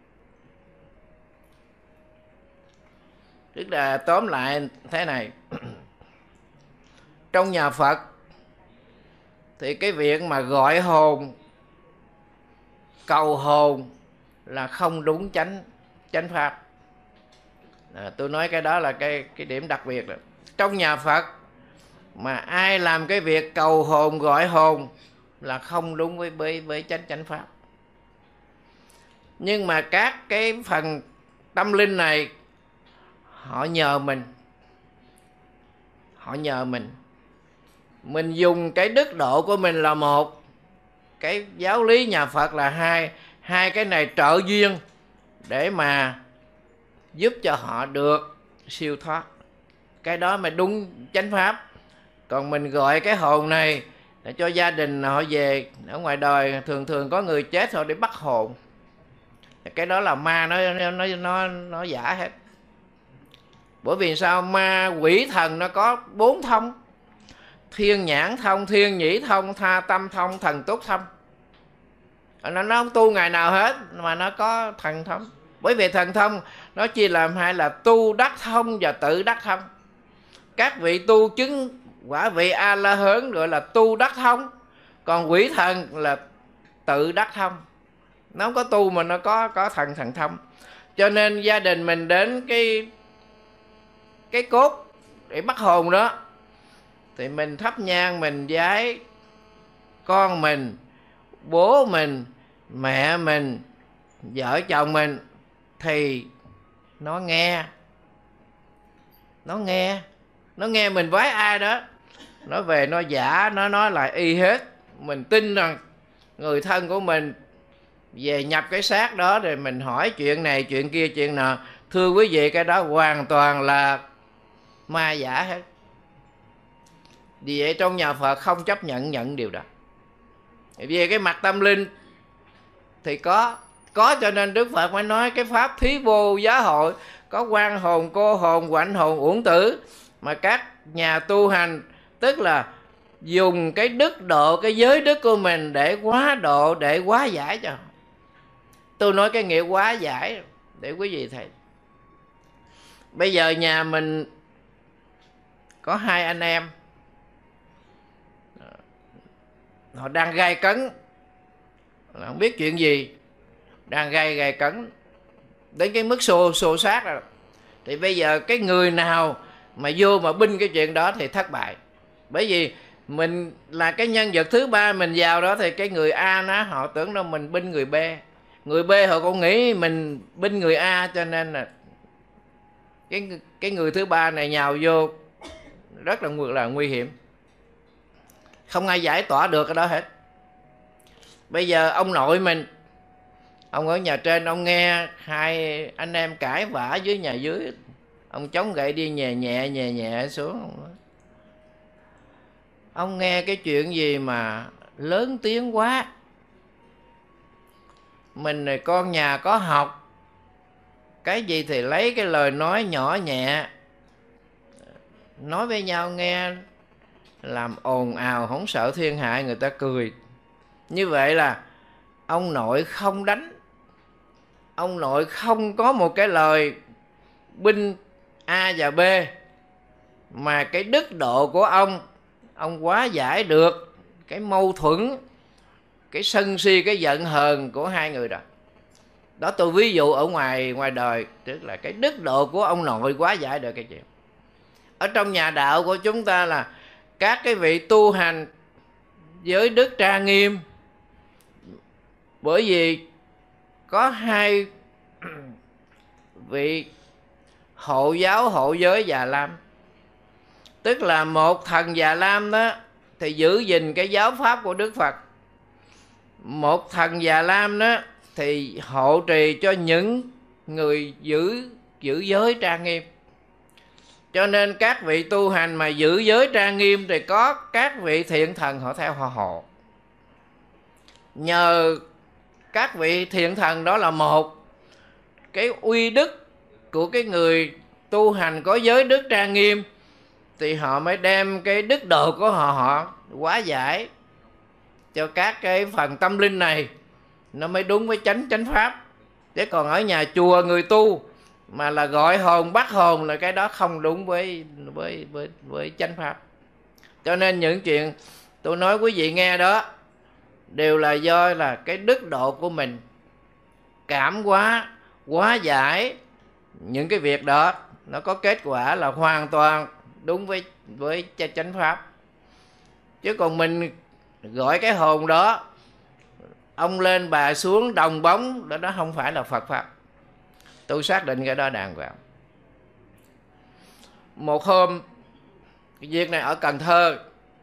Speaker 1: Tức là tóm lại thế này. Trong nhà Phật thì cái việc mà gọi hồn, cầu hồn là không đúng chánh chánh pháp. À, tôi nói cái đó là cái cái điểm đặc biệt đó. Trong nhà Phật mà ai làm cái việc cầu hồn gọi hồn là không đúng với với với chánh chánh pháp. Nhưng mà các cái phần tâm linh này họ nhờ mình, họ nhờ mình mình dùng cái đức độ của mình là một, cái giáo lý nhà Phật là hai, hai cái này trợ duyên để mà giúp cho họ được siêu thoát. Cái đó mà đúng chánh pháp. Còn mình gọi cái hồn này để cho gia đình họ về, ở ngoài đời thường thường có người chết rồi để bắt hồn, cái đó là ma, nó nó nó nó giả hết. Bởi vì sao? Ma quỷ thần nó có bốn thông: thiên nhãn thông, thiên nhĩ thông, tha tâm thông, thần túc thông. Nó, nó không tu ngày nào hết mà nó có thần thông. Bởi vì thần thông nó chia làm hai là tu đắc thông và tự đắc thông. Các vị tu chứng quả vị A La Hán gọi là tu đắc thông, còn quỷ thần là tự đắc thông. Nó không có tu mà nó có có thần thần thông. Cho nên gia đình mình đến cái cái cốt để bắt hồn đó, thì mình thắp nhang, mình vái con mình, bố mình, mẹ mình, vợ chồng mình, thì nó nghe, nó nghe, nó nghe mình vái ai đó, nó về nó giả, nó nói lại y hết. Mình tin rằng người thân của mình về nhập cái xác đó, rồi mình hỏi chuyện này chuyện kia chuyện nào. Thưa quý vị, cái đó hoàn toàn là ma giả hết. Vì vậy trong nhà Phật không chấp nhận nhận điều đó. Về cái mặt tâm linh thì có có cho nên Đức Phật mới nói cái pháp thí vô giá hội, có quan hồn, cô hồn, quạnh hồn, uổng tử. Mà các nhà tu hành tức là dùng cái đức độ, cái giới đức của mình để quá độ, để quá giải cho. Tôi nói cái nghĩa quá giải để quý vị thấy. Bây giờ nhà mình có hai anh em, họ đang gay cấn, không biết chuyện gì, đang gay gay cấn đến cái mức xô xô xát rồi. Thì bây giờ cái người nào mà vô mà binh cái chuyện đó thì thất bại. Bởi vì mình là cái nhân vật thứ ba, mình vào đó thì cái người A nó họ tưởng đâu mình binh người B, người B họ cũng nghĩ mình binh người A, cho nên là cái cái người thứ ba này nhào vô rất là là nguy hiểm, không ai giải tỏa được cái đó hết. Bây giờ ông nội mình, ông ở nhà trên, ông nghe hai anh em cãi vã dưới nhà dưới, ông chống gậy đi nhẹ nhẹ nhẹ nhẹ xuống. Ông nghe cái chuyện gì mà lớn tiếng quá. Mình này con nhà có học, cái gì thì lấy cái lời nói nhỏ nhẹ nói với nhau nghe, làm ồn ào không sợ thiên hạ người ta cười. Như vậy là ông nội không đánh, ông nội không có một cái lời binh A và B, mà cái đức độ của ông, ông quá giải được cái mâu thuẫn, cái sân si, cái giận hờn của hai người đó. Đó tôi ví dụ ở ngoài ngoài đời, tức là cái đức độ của ông nội quá giải được cái chuyện. Ở trong nhà đạo của chúng ta là các cái vị tu hành với đức trang nghiêm. Bởi vì có hai vị hộ giáo hộ giới Già Lam. Tức là một thần Già Lam đó thì giữ gìn cái giáo pháp của Đức Phật. Một thần Già Lam đó thì hộ trì cho những người giữ giữ giới trang nghiêm. Cho nên các vị tu hành mà giữ giới trang nghiêm thì có các vị thiện thần họ theo họ hộ. Nhờ các vị thiện thần đó là một, cái uy đức của cái người tu hành có giới đức trang nghiêm thì họ mới đem cái đức độ của họ họ hóa giải cho các cái phần tâm linh này, nó mới đúng với chánh chánh pháp. Chứ còn ở nhà chùa người tu mà là gọi hồn bắt hồn là cái đó không đúng với với với với chánh pháp. Cho nên những chuyện tôi nói quý vị nghe đó đều là do là cái đức độ của mình cảm hóa hóa giải những cái việc đó, nó có kết quả là hoàn toàn đúng với với chánh pháp. Chứ còn mình gọi cái hồn đó ông lên bà xuống đồng bóng đó, đó không phải là Phật pháp. Tôi xác định cái đó đàng hoàng. Một hôm cái việc này ở Cần Thơ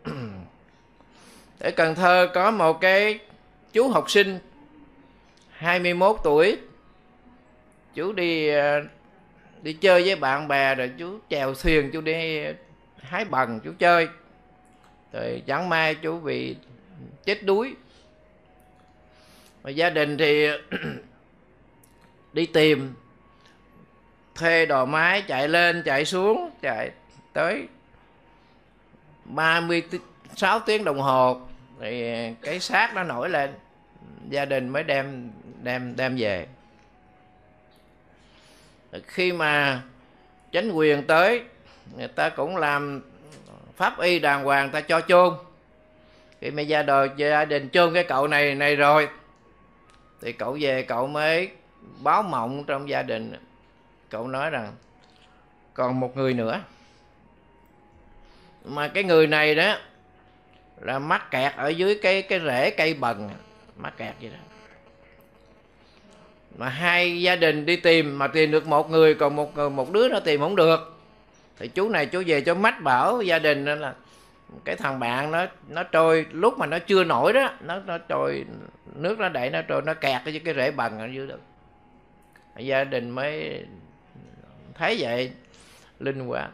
Speaker 1: ở Cần Thơ có một cái chú học sinh hai mươi mốt tuổi, chú đi đi chơi với bạn bè, rồi chú chèo thuyền, chú đi hái bần, chú chơi, rồi chẳng may chú bị chết đuối. Và gia đình thì đi tìm, thuê đò máy chạy lên chạy xuống, chạy tới ba mươi sáu tiếng đồng hồ thì cái xác nó nổi lên, gia đình mới đem đem đem về. Khi mà chính quyền tới, người ta cũng làm pháp y đàng hoàng, ta cho chôn. Khi mà gia đình gia đình chôn cái cậu này này rồi thì cậu về, cậu mới báo mộng trong gia đình. Cậu nói rằng còn một người nữa, mà cái người này đó là mắc kẹt ở dưới cái cái rễ cây bần, mắc kẹt vậy đó. Mà hai gia đình đi tìm mà tìm được một người, còn một một đứa nó tìm không được. Thì chú này chú về cho mách bảo gia đình nên là cái thằng bạn nó nó trôi, lúc mà nó chưa nổi đó, nó nó trôi, nước nó đẩy nó trôi, nó kẹt ở dưới cái rễ bần ở dưới đó. Gia đình mới thấy vậy linh quá,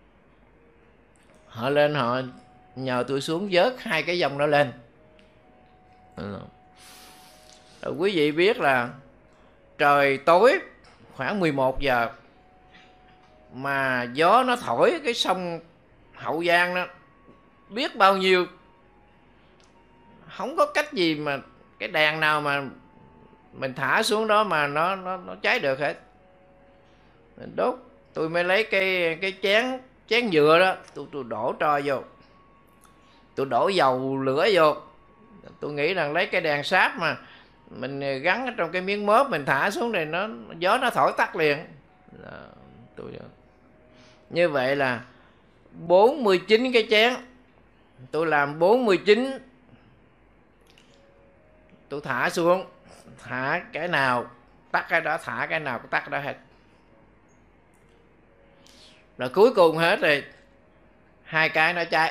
Speaker 1: họ lên họ nhờ tôi xuống vớt hai cái dòng đó lên. Rồi quý vị biết là trời tối khoảng mười một giờ mà gió nó thổi cái sông Hậu Giang đó biết bao nhiêu, không có cách gì mà cái đèn nào mà mình thả xuống đó mà nó nó, nó cháy được hết. Mình đốt, tôi mới lấy cái cái chén chén dừa đó, tôi tôi đổ tro vô, tôi đổ dầu lửa vô. Tôi nghĩ rằng lấy cái đèn sáp mà mình gắn ở trong cái miếng mớp, mình thả xuống này nó gió nó thổi tắt liền. Tôi như vậy là bốn mươi chín cái chén, tôi làm bốn mươi chín, tôi thả xuống, thả cái nào tắt cái đó, thả cái nào tắt cái đó hết. Rồi cuối cùng hết rồi hai cái nó cháy.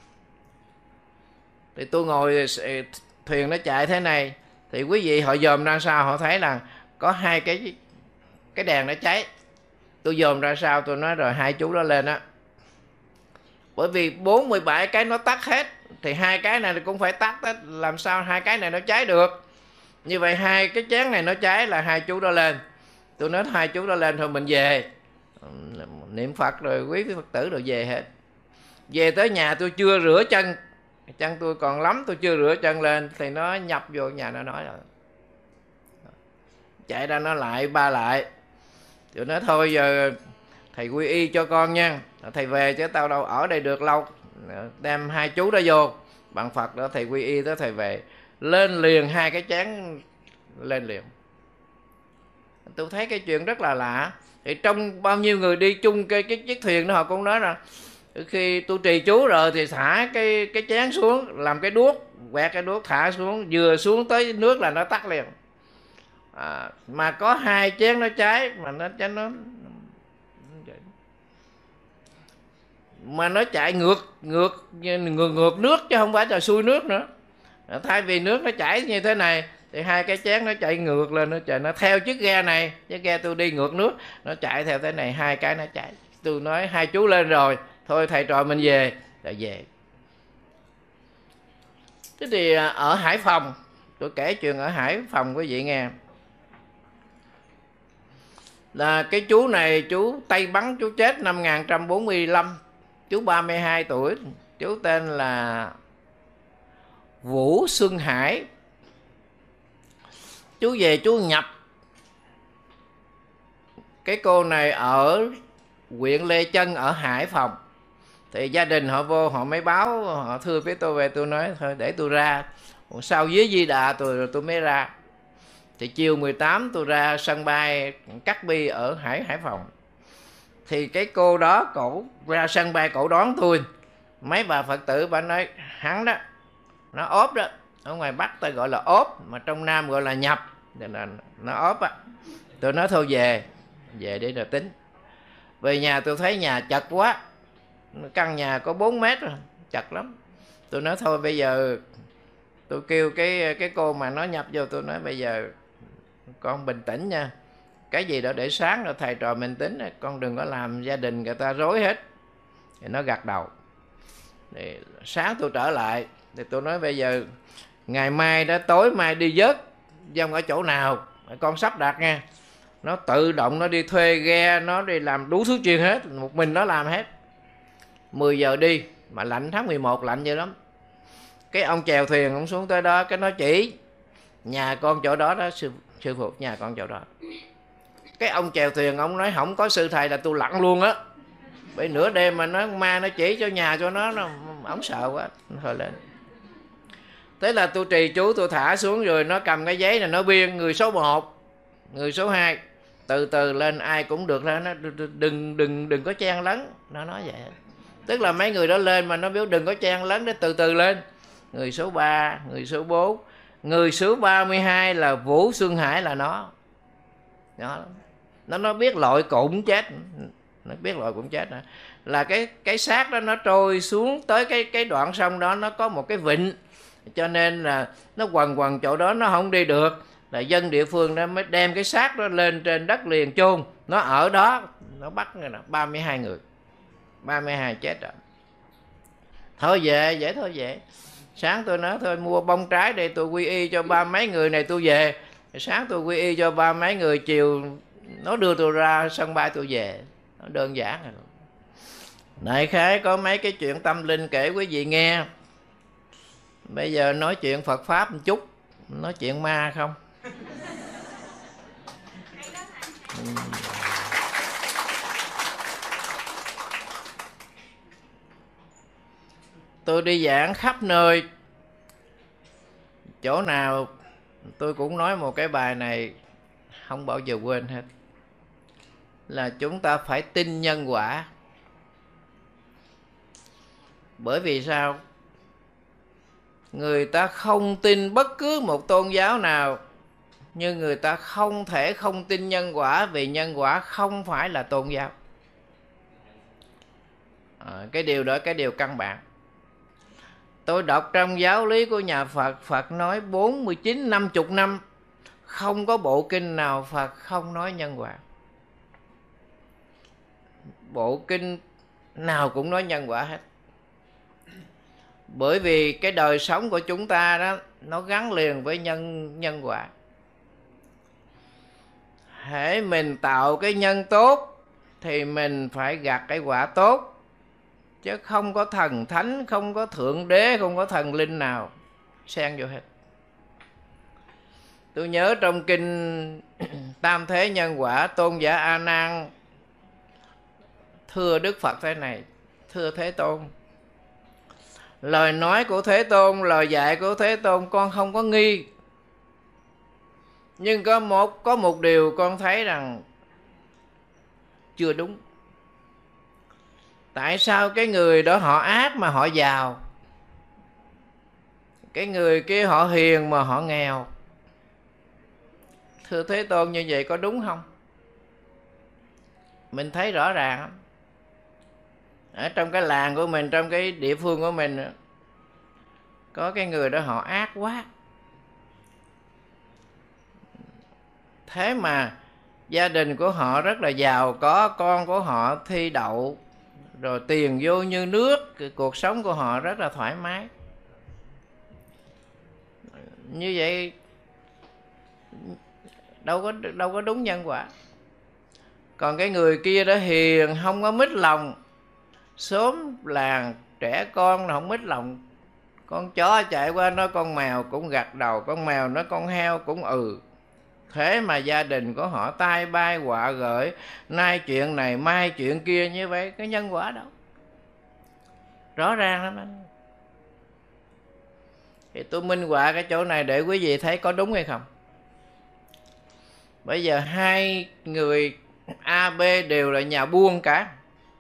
Speaker 1: Thì tôi ngồi thuyền nó chạy thế này, thì quý vị họ dòm ra sao họ thấy là có hai cái cái đèn nó cháy. Tôi dòm ra sao tôi nói rồi hai chú đó lên á, bởi vì bốn mươi bảy cái nó tắt hết thì hai cái này cũng phải tắt đó. Làm sao hai cái này nó cháy được? Như vậy hai cái chén này nó cháy là hai chú đó lên. Tôi nói hai chú đó lên thôi mình về, niệm Phật rồi quý vị Phật tử rồi về hết. Về tới nhà tôi chưa rửa chân, chân tôi còn lắm, tôi chưa rửa chân lên thì nó nhập vô nhà, nó nói rồi, chạy ra nó lại ba lại. Tôi nói thôi giờ thầy quy y cho con nha, thầy về chứ tao đâu ở đây được lâu. Đem hai chú đó vô bằng Phật đó, thầy quy y tới thầy về. Lên liền hai cái chén lên liền. Tôi thấy cái chuyện rất là lạ. Thì trong bao nhiêu người đi chung cái, cái chiếc thuyền đó, họ cũng nói rằng khi tôi trì chú rồi thì thả cái cái chén xuống, làm cái đuốc, quẹt cái đuốc thả xuống, vừa xuống tới nước là nó tắt liền. À, mà có hai chén nó cháy mà nó cháy nó mà nó chạy ngược ngược ngược, ngược nước chứ không phải là xuôi nước nữa. Thay vì nước nó chảy như thế này thì hai cái chén nó chạy ngược lên, nó chạy nó theo chiếc ghe này, chiếc ghe tôi đi ngược nước, nó chạy theo thế này, hai cái nó chạy. Tôi nói hai chú lên rồi, thôi thầy trò mình về, là về. Thế thì ở Hải Phòng, tôi kể chuyện ở Hải Phòng quý vị nghe. Là cái chú này, chú Tây bắn, chú chết năm một nghìn chín trăm bốn mươi lăm, chú ba mươi hai tuổi, chú tên là Vũ Xuân Hải. Chú về chú nhập cái cô này ở huyện Lê Chân ở Hải Phòng. Thì gia đình họ vô, họ mới báo, họ thưa với tôi về, tôi nói thôi để tôi ra, sau dưới Di Đà tôi tôi mới ra. Thì chiều mười tám tôi ra sân bay Cát Bi ở Hải Hải Phòng. Thì cái cô đó cổ ra sân bay, cổ đón tôi. Mấy bà Phật tử bà nói hắn đó, nó ốp đó, ở ngoài Bắc ta gọi là ốp, mà trong Nam gọi là nhập, là nó ốp á. Tôi nói thôi về, về để rồi tính. Về nhà tôi thấy nhà chật quá, căn nhà có bốn mét rồi, chật lắm. Tôi nói thôi bây giờ tôi kêu cái cái cô mà nó nhập vô, tôi nói bây giờ con bình tĩnh nha, cái gì đó để sáng rồi thầy trò mình tính, con đừng có làm gia đình người ta rối hết. Thì nó gật đầu. Thì sáng tôi trở lại thì tôi nói bây giờ ngày mai đó, tối mai đi vớt dông ở chỗ nào con sắp đặt nha. Nó tự động nó đi thuê ghe, nó đi làm đủ thứ chuyện hết, một mình nó làm hết. Mười giờ đi, mà lạnh tháng mười một lạnh dữ lắm. Cái ông chèo thuyền ông xuống tới đó, cái nó chỉ nhà con chỗ đó đó, sư, sư phụ nhà con chỗ đó. Cái ông chèo thuyền ông nói không có sư thầy là tôi lặn luôn á. Bởi nửa đêm mà nó ma nó chỉ cho nhà cho nó, nó ổng sợ quá, thôi lên. Thế là tôi trì chú, tôi thả xuống rồi nó cầm cái giấy này nó biên người số một, người số hai, từ từ lên ai cũng được lên, nó đừng đừng đừng có chen lấn, nó nói vậy. Tức là mấy người đó lên mà nó biết đừng có chen lấn, để từ từ lên. Người số ba, người số bốn, người số ba mươi hai là Vũ Xuân Hải là nó. Đó. Nó nó biết lội cũng chết, nó biết lội cũng chết nữa. Là cái cái xác đó nó trôi xuống tới cái cái đoạn sông đó, nó có một cái vịnh, cho nên là nó quằn quằn chỗ đó nó không đi được. Là dân địa phương đó mới đem cái xác đó lên trên đất liền chôn. Nó ở đó nó bắt ba mươi hai người, ba mươi hai chết rồi. Thôi về, dễ thôi về. Sáng tôi nói thôi mua bông trái để tôi quy y cho ba mấy người này tôi về. Sáng tôi quy y cho ba mấy người, chiều nó đưa tôi ra sân bay tôi về. Nó đơn giản rồi. Đại khái có mấy cái chuyện tâm linh kể quý vị nghe. Bây giờ nói chuyện Phật Pháp một chút. Nói chuyện ma không? Tôi đi giảng khắp nơi, chỗ nào tôi cũng nói một cái bài này không bao giờ quên hết. Là chúng ta phải tin nhân quả. Bởi vì sao? Người ta không tin bất cứ một tôn giáo nào, nhưng người ta không thể không tin nhân quả, vì nhân quả không phải là tôn giáo. À, cái điều đó cái điều căn bản. Tôi đọc trong giáo lý của nhà Phật, Phật nói bốn mươi chín, năm mươi năm, không có bộ kinh nào Phật không nói nhân quả. Bộ kinh nào cũng nói nhân quả hết. Bởi vì cái đời sống của chúng ta đó, nó gắn liền với nhân nhân quả. Hễ mình tạo cái nhân tốt thì mình phải gặt cái quả tốt. Chứ không có thần thánh, không có thượng đế, không có thần linh nào xen vô hết. Tôi nhớ trong kinh Tam Thế Nhân Quả, Tôn giả A Nan thưa Đức Phật thế này: thưa Thế Tôn, lời nói của Thế Tôn, lời dạy của Thế Tôn con không có nghi, nhưng có một có một điều con thấy rằng chưa đúng. Tại sao cái người đó họ ác mà họ giàu, cái người kia họ hiền mà họ nghèo? Thưa Thế Tôn, như vậy có đúng không? Mình thấy rõ ràng. ở trong cái làng của mình, trong cái địa phương của mình, có cái người đó họ ác quá, thế mà gia đình của họ rất là giàu có, con của họ thi đậu, rồi tiền vô như nước, cuộc sống của họ rất là thoải mái. Như vậy đâu có đâu có đúng nhân quả. Còn cái người kia đó hiền, không có mít lòng, xóm làng trẻ con là không mít lòng, con chó chạy qua nói con mèo cũng gật đầu, con mèo nói con heo cũng ừ. Thế mà gia đình của họ tai bay họa gởi, nay chuyện này mai chuyện kia như vậy, cái nhân quả đâu? Rõ ràng lắm anh. Thì tôi minh họa cái chỗ này để quý vị thấy có đúng hay không. Bây giờ hai người A, B đều là nhà buôn cả.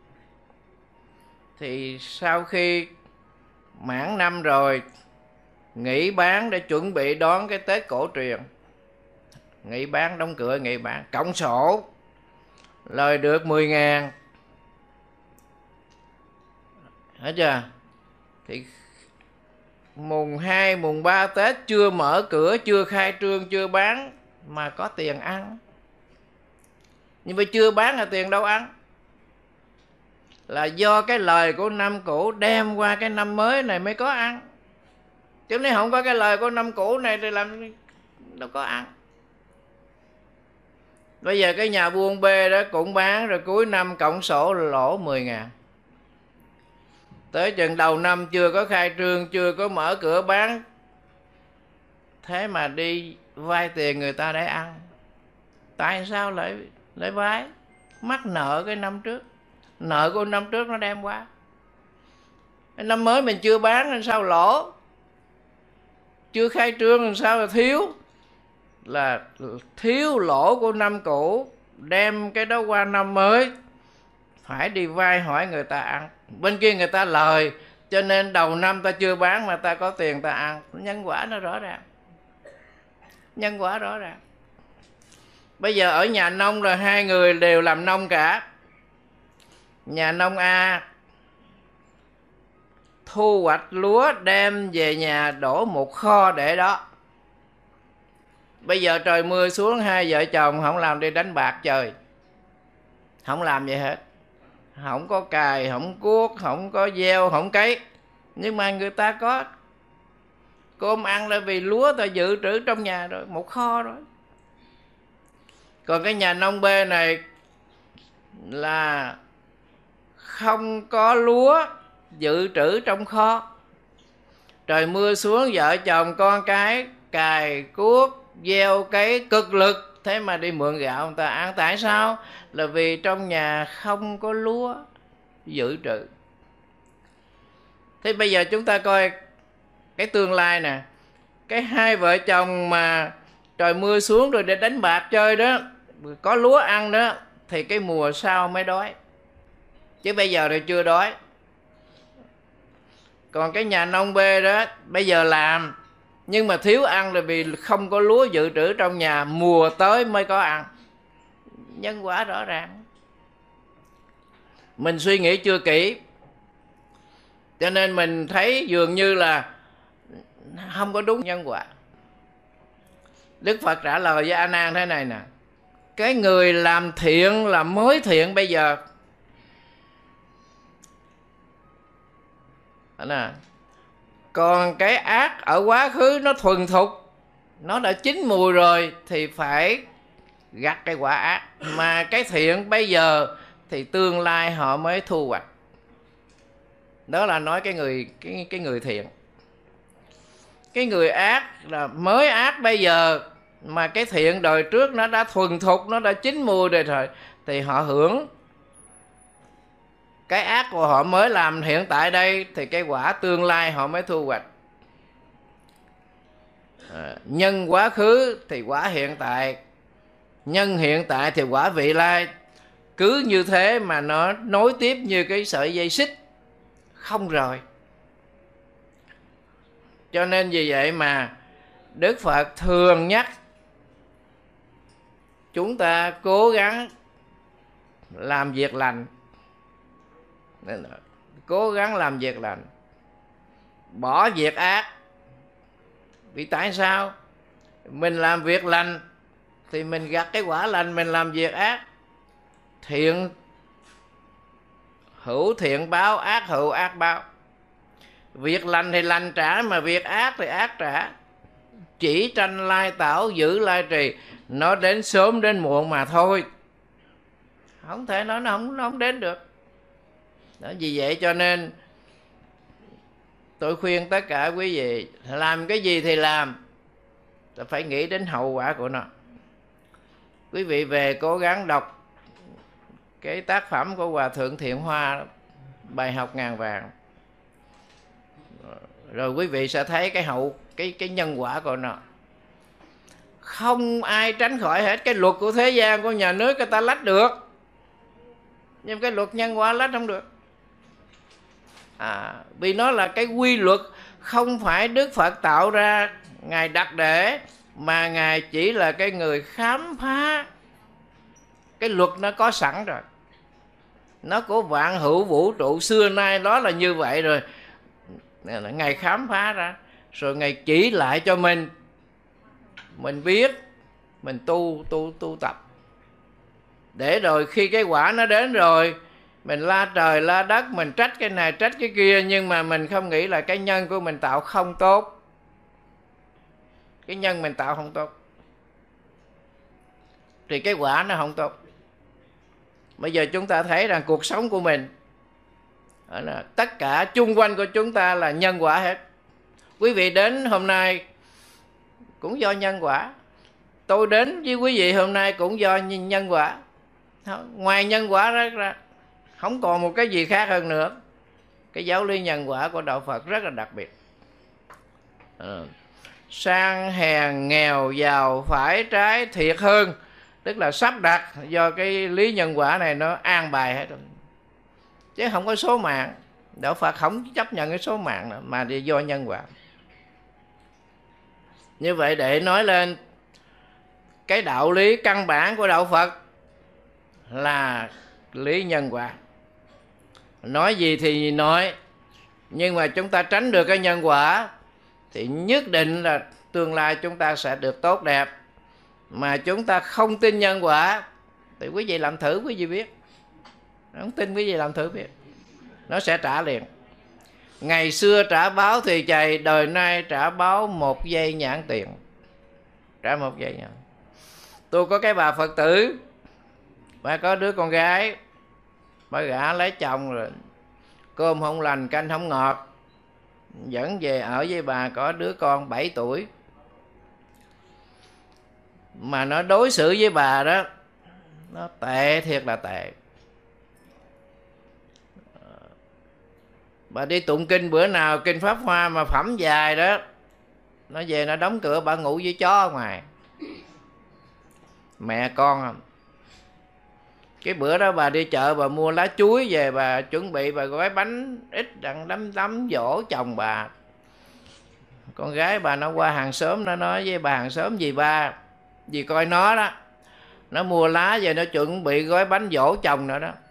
Speaker 1: Thì sau khi mãn năm rồi, nghỉ bán để chuẩn bị đón cái Tết cổ truyền, nghỉ bán, đóng cửa nghỉ bán, cộng sổ lời được mười ngàn. Hết chưa? Thì mùng hai, mùng ba Tết chưa mở cửa, chưa khai trương, chưa bán mà có tiền ăn. Nhưng mà chưa bán là tiền đâu ăn? Là do cái lời của năm cũ đem qua cái năm mới này mới có ăn. Chứ nếu không có cái lời của năm cũ này thì làm đâu có ăn. Bây giờ cái nhà buôn B đó cũng bán rồi, cuối năm cộng sổ lỗ mười ngàn. Tới chừng đầu năm chưa có khai trương, chưa có mở cửa bán, thế mà đi vay tiền người ta để ăn. Tại sao lại lại vay? Mắc nợ cái năm trước, nợ của năm trước nó đem qua. Cái năm mới mình chưa bán làm sao lỗ, chưa khai trương làm sao là thiếu, là thiếu lỗ của năm cũ, đem cái đó qua năm mới phải đi vay hỏi người ta ăn. Bên kia người ta lời, cho nên đầu năm ta chưa bán mà ta có tiền ta ăn. Nhân quả nó rõ ràng, nhân quả rõ ràng. Bây giờ ở nhà nông là hai người đều làm nông cả. Nhà nông A thu hoạch lúa đem về nhà đổ một kho để đó. Bây giờ trời mưa xuống, hai vợ chồng không làm đi đánh bạc chơi, không làm vậy hết. Không có cày, không cuốc, không có gieo, không cấy. Nhưng mà người ta có cơm ăn là vì lúa ta dự trữ trong nhà rồi, một kho rồi. Còn cái nhà nông B này là không có lúa dự trữ trong kho. Trời mưa xuống, vợ chồng con cái cày cuốc gieo cấy cực lực, thế mà đi mượn gạo người ta ăn. Tại sao? Là vì trong nhà không có lúa dự trữ. Thế bây giờ chúng ta coi cái tương lai nè. Cái hai vợ chồng mà trời mưa xuống rồi để đánh bạc chơi đó, có lúa ăn đó, thì cái mùa sau mới đói. Chứ bây giờ thì chưa đói. Còn cái nhà nông B đó, bây giờ làm nhưng mà thiếu ăn là vì không có lúa dự trữ trong nhà, mùa tới mới có ăn. Nhân quả rõ ràng. Mình suy nghĩ chưa kỹ, cho nên mình thấy dường như là không có đúng nhân quả. Đức Phật trả lời với A Nan thế này nè: cái người làm thiện là mới thiện bây giờ, nè. Còn cái ác ở quá khứ nó thuần thục, nó đã chín mùi rồi thì phải gặt cái quả ác. Mà cái thiện bây giờ thì tương lai họ mới thu hoạch. Đó là nói cái người cái, cái người thiện. Cái người ác là mới ác bây giờ, mà cái thiện đời trước nó đã thuần thục, nó đã chín mùi rồi, rồi thì họ hưởng cái ác của họ mới làm hiện tại đây, thì cái quả tương lai họ mới thu hoạch. À, nhân quá khứ thì quả hiện tại, nhân hiện tại thì quả vị lai. Cứ như thế mà nó nối tiếp như cái sợi dây xích không rời. Cho nên vì vậy mà Đức Phật thường nhắc chúng ta cố gắng làm việc lành. cố gắng làm việc lành, bỏ việc ác. Vì tại sao? Mình làm việc lành thì mình gặt cái quả lành, mình làm việc ác thiện hữu thiện báo, ác hữu ác báo. Việc lành thì lành trả, mà việc ác thì ác trả. Chỉ tranh lai tảo, giữ lai trì, nó đến sớm đến muộn mà thôi, không thể nói nó không, nó không đến được. Đó, vì vậy cho nên tôi khuyên tất cả quý vị làm cái gì thì làm, phải nghĩ đến hậu quả của nó. Quý vị về cố gắng đọc cái tác phẩm của Hòa Thượng Thiện Hoa, Bài học ngàn vàng, rồi quý vị sẽ thấy cái hậu cái cái nhân quả của nó. Không ai tránh khỏi hết. Cái luật của thế gian, của nhà nước người ta lách được, nhưng cái luật nhân quả lách không được. À, vì nó là cái quy luật, không phải Đức Phật tạo ra, Ngài đặt để, mà Ngài chỉ là cái người khám phá. Cái luật nó có sẵn rồi, nó của vạn hữu vũ trụ xưa nay đó là như vậy rồi. Ngài khám phá ra, rồi Ngài chỉ lại cho mình, mình biết, mình tu tu tu tập, để rồi khi cái quả nó đến rồi, mình la trời la đất, mình trách cái này trách cái kia, nhưng mà mình không nghĩ là cái nhân của mình tạo không tốt. Cái nhân mình tạo không tốt thì cái quả nó không tốt. Bây giờ chúng ta thấy rằng cuộc sống của mình, tất cả chung quanh của chúng ta là nhân quả hết. Quý vị đến hôm nay cũng do nhân quả, tôi đến với quý vị hôm nay cũng do nhân quả. Ngoài nhân quả ra, ra không còn một cái gì khác hơn nữa. Cái giáo lý nhân quả của Đạo Phật rất là đặc biệt. à, Sang hèn nghèo giàu phải trái thiệt hơn, tức là sắp đặt do cái lý nhân quả này nó an bài hết rồi, chứ không có số mạng. Đạo Phật không chấp nhận cái số mạng nữa, mà là do nhân quả. Như vậy để nói lên cái đạo lý căn bản của Đạo Phật là lý nhân quả. Nói gì thì nói, nhưng mà chúng ta tránh được cái nhân quả thì nhất định là tương lai chúng ta sẽ được tốt đẹp. Mà chúng ta không tin nhân quả thì quý vị làm thử quý vị biết. Không tin quý vị làm thử biết, nó sẽ trả liền. Ngày xưa trả báo thì chày, đời nay trả báo một giây nhãn tiền. Trả một giây nhãn. Tôi có cái bà Phật tử, bà có đứa con gái, bà gả lấy chồng rồi, cơm không lành canh không ngọt, dẫn về ở với bà, có đứa con bảy tuổi. Mà nó đối xử với bà đó, nó tệ thiệt là tệ. Bà đi tụng kinh bữa nào kinh Pháp Hoa mà phẩm dài đó, nó về nó đóng cửa, bà ngủ với chó ở ngoài. Mẹ con không. Cái bữa đó bà đi chợ, bà mua lá chuối về, bà chuẩn bị bà gói bánh ít đặng đấm đấm dỗ chồng bà. Con gái bà nó qua hàng xóm, nó nói với bà hàng xóm: gì ba, dì coi nó đó, nó mua lá về nó chuẩn bị gói bánh dỗ chồng nữa đó.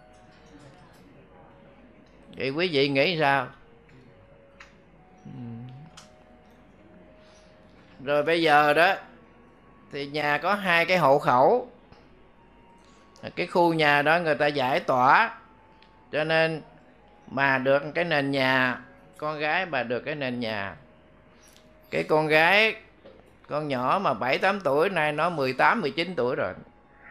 Speaker 1: Vậy quý vị nghĩ sao? Rồi bây giờ đó thì nhà có hai cái hộ khẩu. Cái khu nhà đó người ta giải tỏa, cho nên bà được cái nền nhà, con gái bà được cái nền nhà. Cái con gái, con nhỏ mà bảy tám tuổi, nay nó mười tám mười chín tuổi rồi.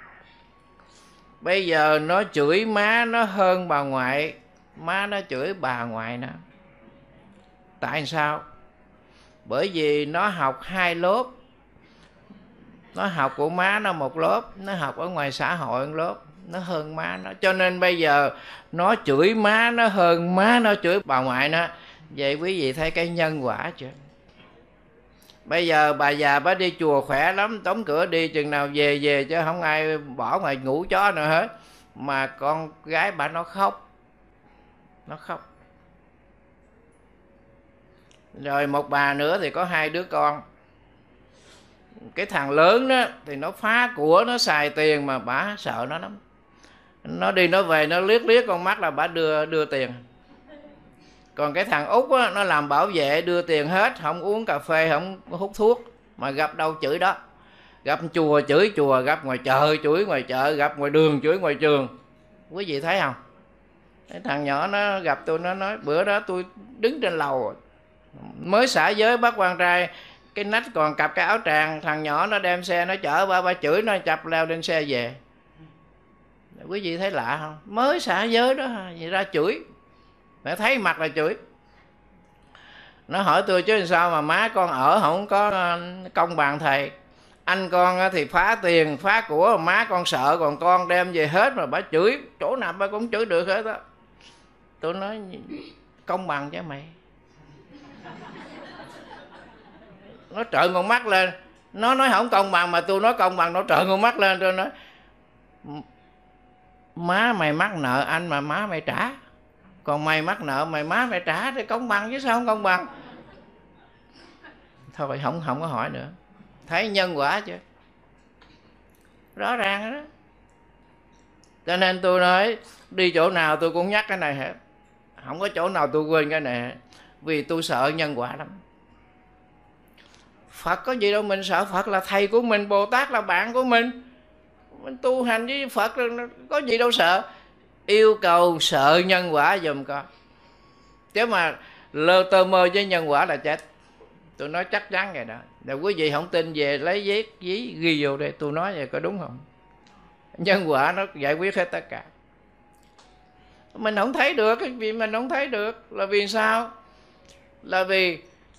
Speaker 1: Bây giờ nó chửi má nó hơn bà ngoại, má nó chửi bà ngoại nó. Tại sao? Bởi vì nó học hai lớp. Nó học của má nó một lớp, nó học ở ngoài xã hội một lớp, nó hơn má nó. Cho nên bây giờ nó chửi má nó hơn má nó chửi bà ngoại nó. Vậy quý vị thấy cái nhân quả chưa? Bây giờ bà già bà đi chùa khỏe lắm, đóng cửa đi, chừng nào về về chứ không ai bỏ ngoài ngủ chó nữa hết. Mà con gái bà nó khóc, nó khóc. Rồi một bà nữa thì có hai đứa con. Cái thằng lớn đó thì nó phá của, nó xài tiền mà bà sợ nó lắm. Nó đi nó về nó liếc liếc con mắt là bà đưa đưa tiền. Còn cái thằng Út á, nó làm bảo vệ, đưa tiền hết, không uống cà phê, không hút thuốc, mà gặp đâu chửi đó. Gặp chùa chửi chùa, gặp ngoài chợ chửi ngoài chợ, gặp ngoài đường chửi ngoài trường. Quý vị thấy không? Cái thằng nhỏ nó gặp tôi, nó nói bữa đó tôi đứng trên lầu mới xả giới bắt quan trai, cái nách còn cặp cái áo tràng, thằng nhỏ nó đem xe nó chở ba, ba chửi nó chập leo lên xe về. Quý vị thấy lạ không? Mới xả giới đó vậy ra chửi, để thấy mặt là chửi. Nó hỏi tôi chứ sao mà má con ở không có công bằng thầy, anh con thì phá tiền phá của, má con sợ, còn con đem về hết mà bà chửi, chỗ nào bà cũng chửi được hết đó. Tôi nói công bằng chứ mày. Nó trợn con mắt lên, nó nói không công bằng mà tôi nói công bằng, nó trợn con mắt lên. Tôi nói má mày mắc nợ anh mà má mày trả, còn mày mắc nợ mày má mày trả thì công bằng chứ sao không công bằng. Thôi không không có hỏi nữa, thấy nhân quả chưa, rõ ràng đó. Cho nên tôi nói đi chỗ nào tôi cũng nhắc cái này hết, không có chỗ nào tôi quên cái này hết, vì tôi sợ nhân quả lắm. Phật có gì đâu mình sợ, Phật là thầy của mình, Bồ Tát là bạn của mình, mình tu hành với Phật có gì đâu sợ. Yêu cầu sợ nhân quả giùm con, chứ mà lơ tơ mơ với nhân quả là chết. Tôi nói chắc chắn vậy đó. Nếu quý vị không tin về lấy giấy, giấy ghi vô đây, tôi nói vậy có đúng không? Nhân quả nó giải quyết hết tất cả. Mình không thấy được, cái gì mình không thấy được là vì sao? Là vì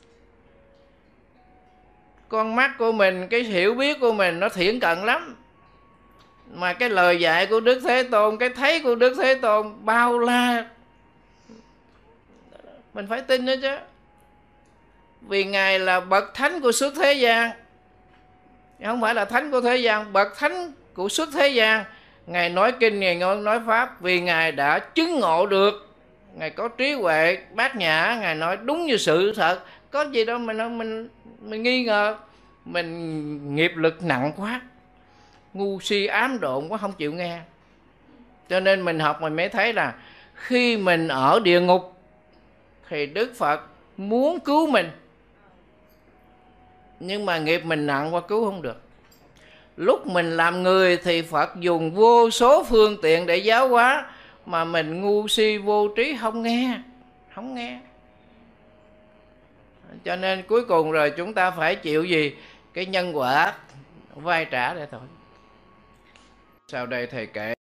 Speaker 1: con mắt của mình, cái hiểu biết của mình nó thiển cận lắm. Mà cái lời dạy của Đức Thế Tôn, cái thấy của Đức Thế Tôn bao la, mình phải tin đó chứ. Vì Ngài là bậc thánh của suốt thế gian, không phải là thánh của thế gian, bậc thánh của suốt thế gian. Ngài nói kinh, Ngài nói pháp, vì Ngài đã chứng ngộ được, Ngài có trí huệ bát nhã, Ngài nói đúng như sự thật. Có gì đâu mình mình mình nghi ngờ. Mình nghiệp lực nặng quá, ngu si ám độn quá, không chịu nghe. Cho nên mình học mình mới thấy là khi mình ở địa ngục thì Đức Phật muốn cứu mình, nhưng mà nghiệp mình nặng quá cứu không được. Lúc mình làm người thì Phật dùng vô số phương tiện để giáo hóa, mà mình ngu si vô trí không nghe, không nghe. Cho nên cuối cùng rồi chúng ta phải chịu gì? Cái nhân quả vai trả đây thôi. Sau đây thầy kể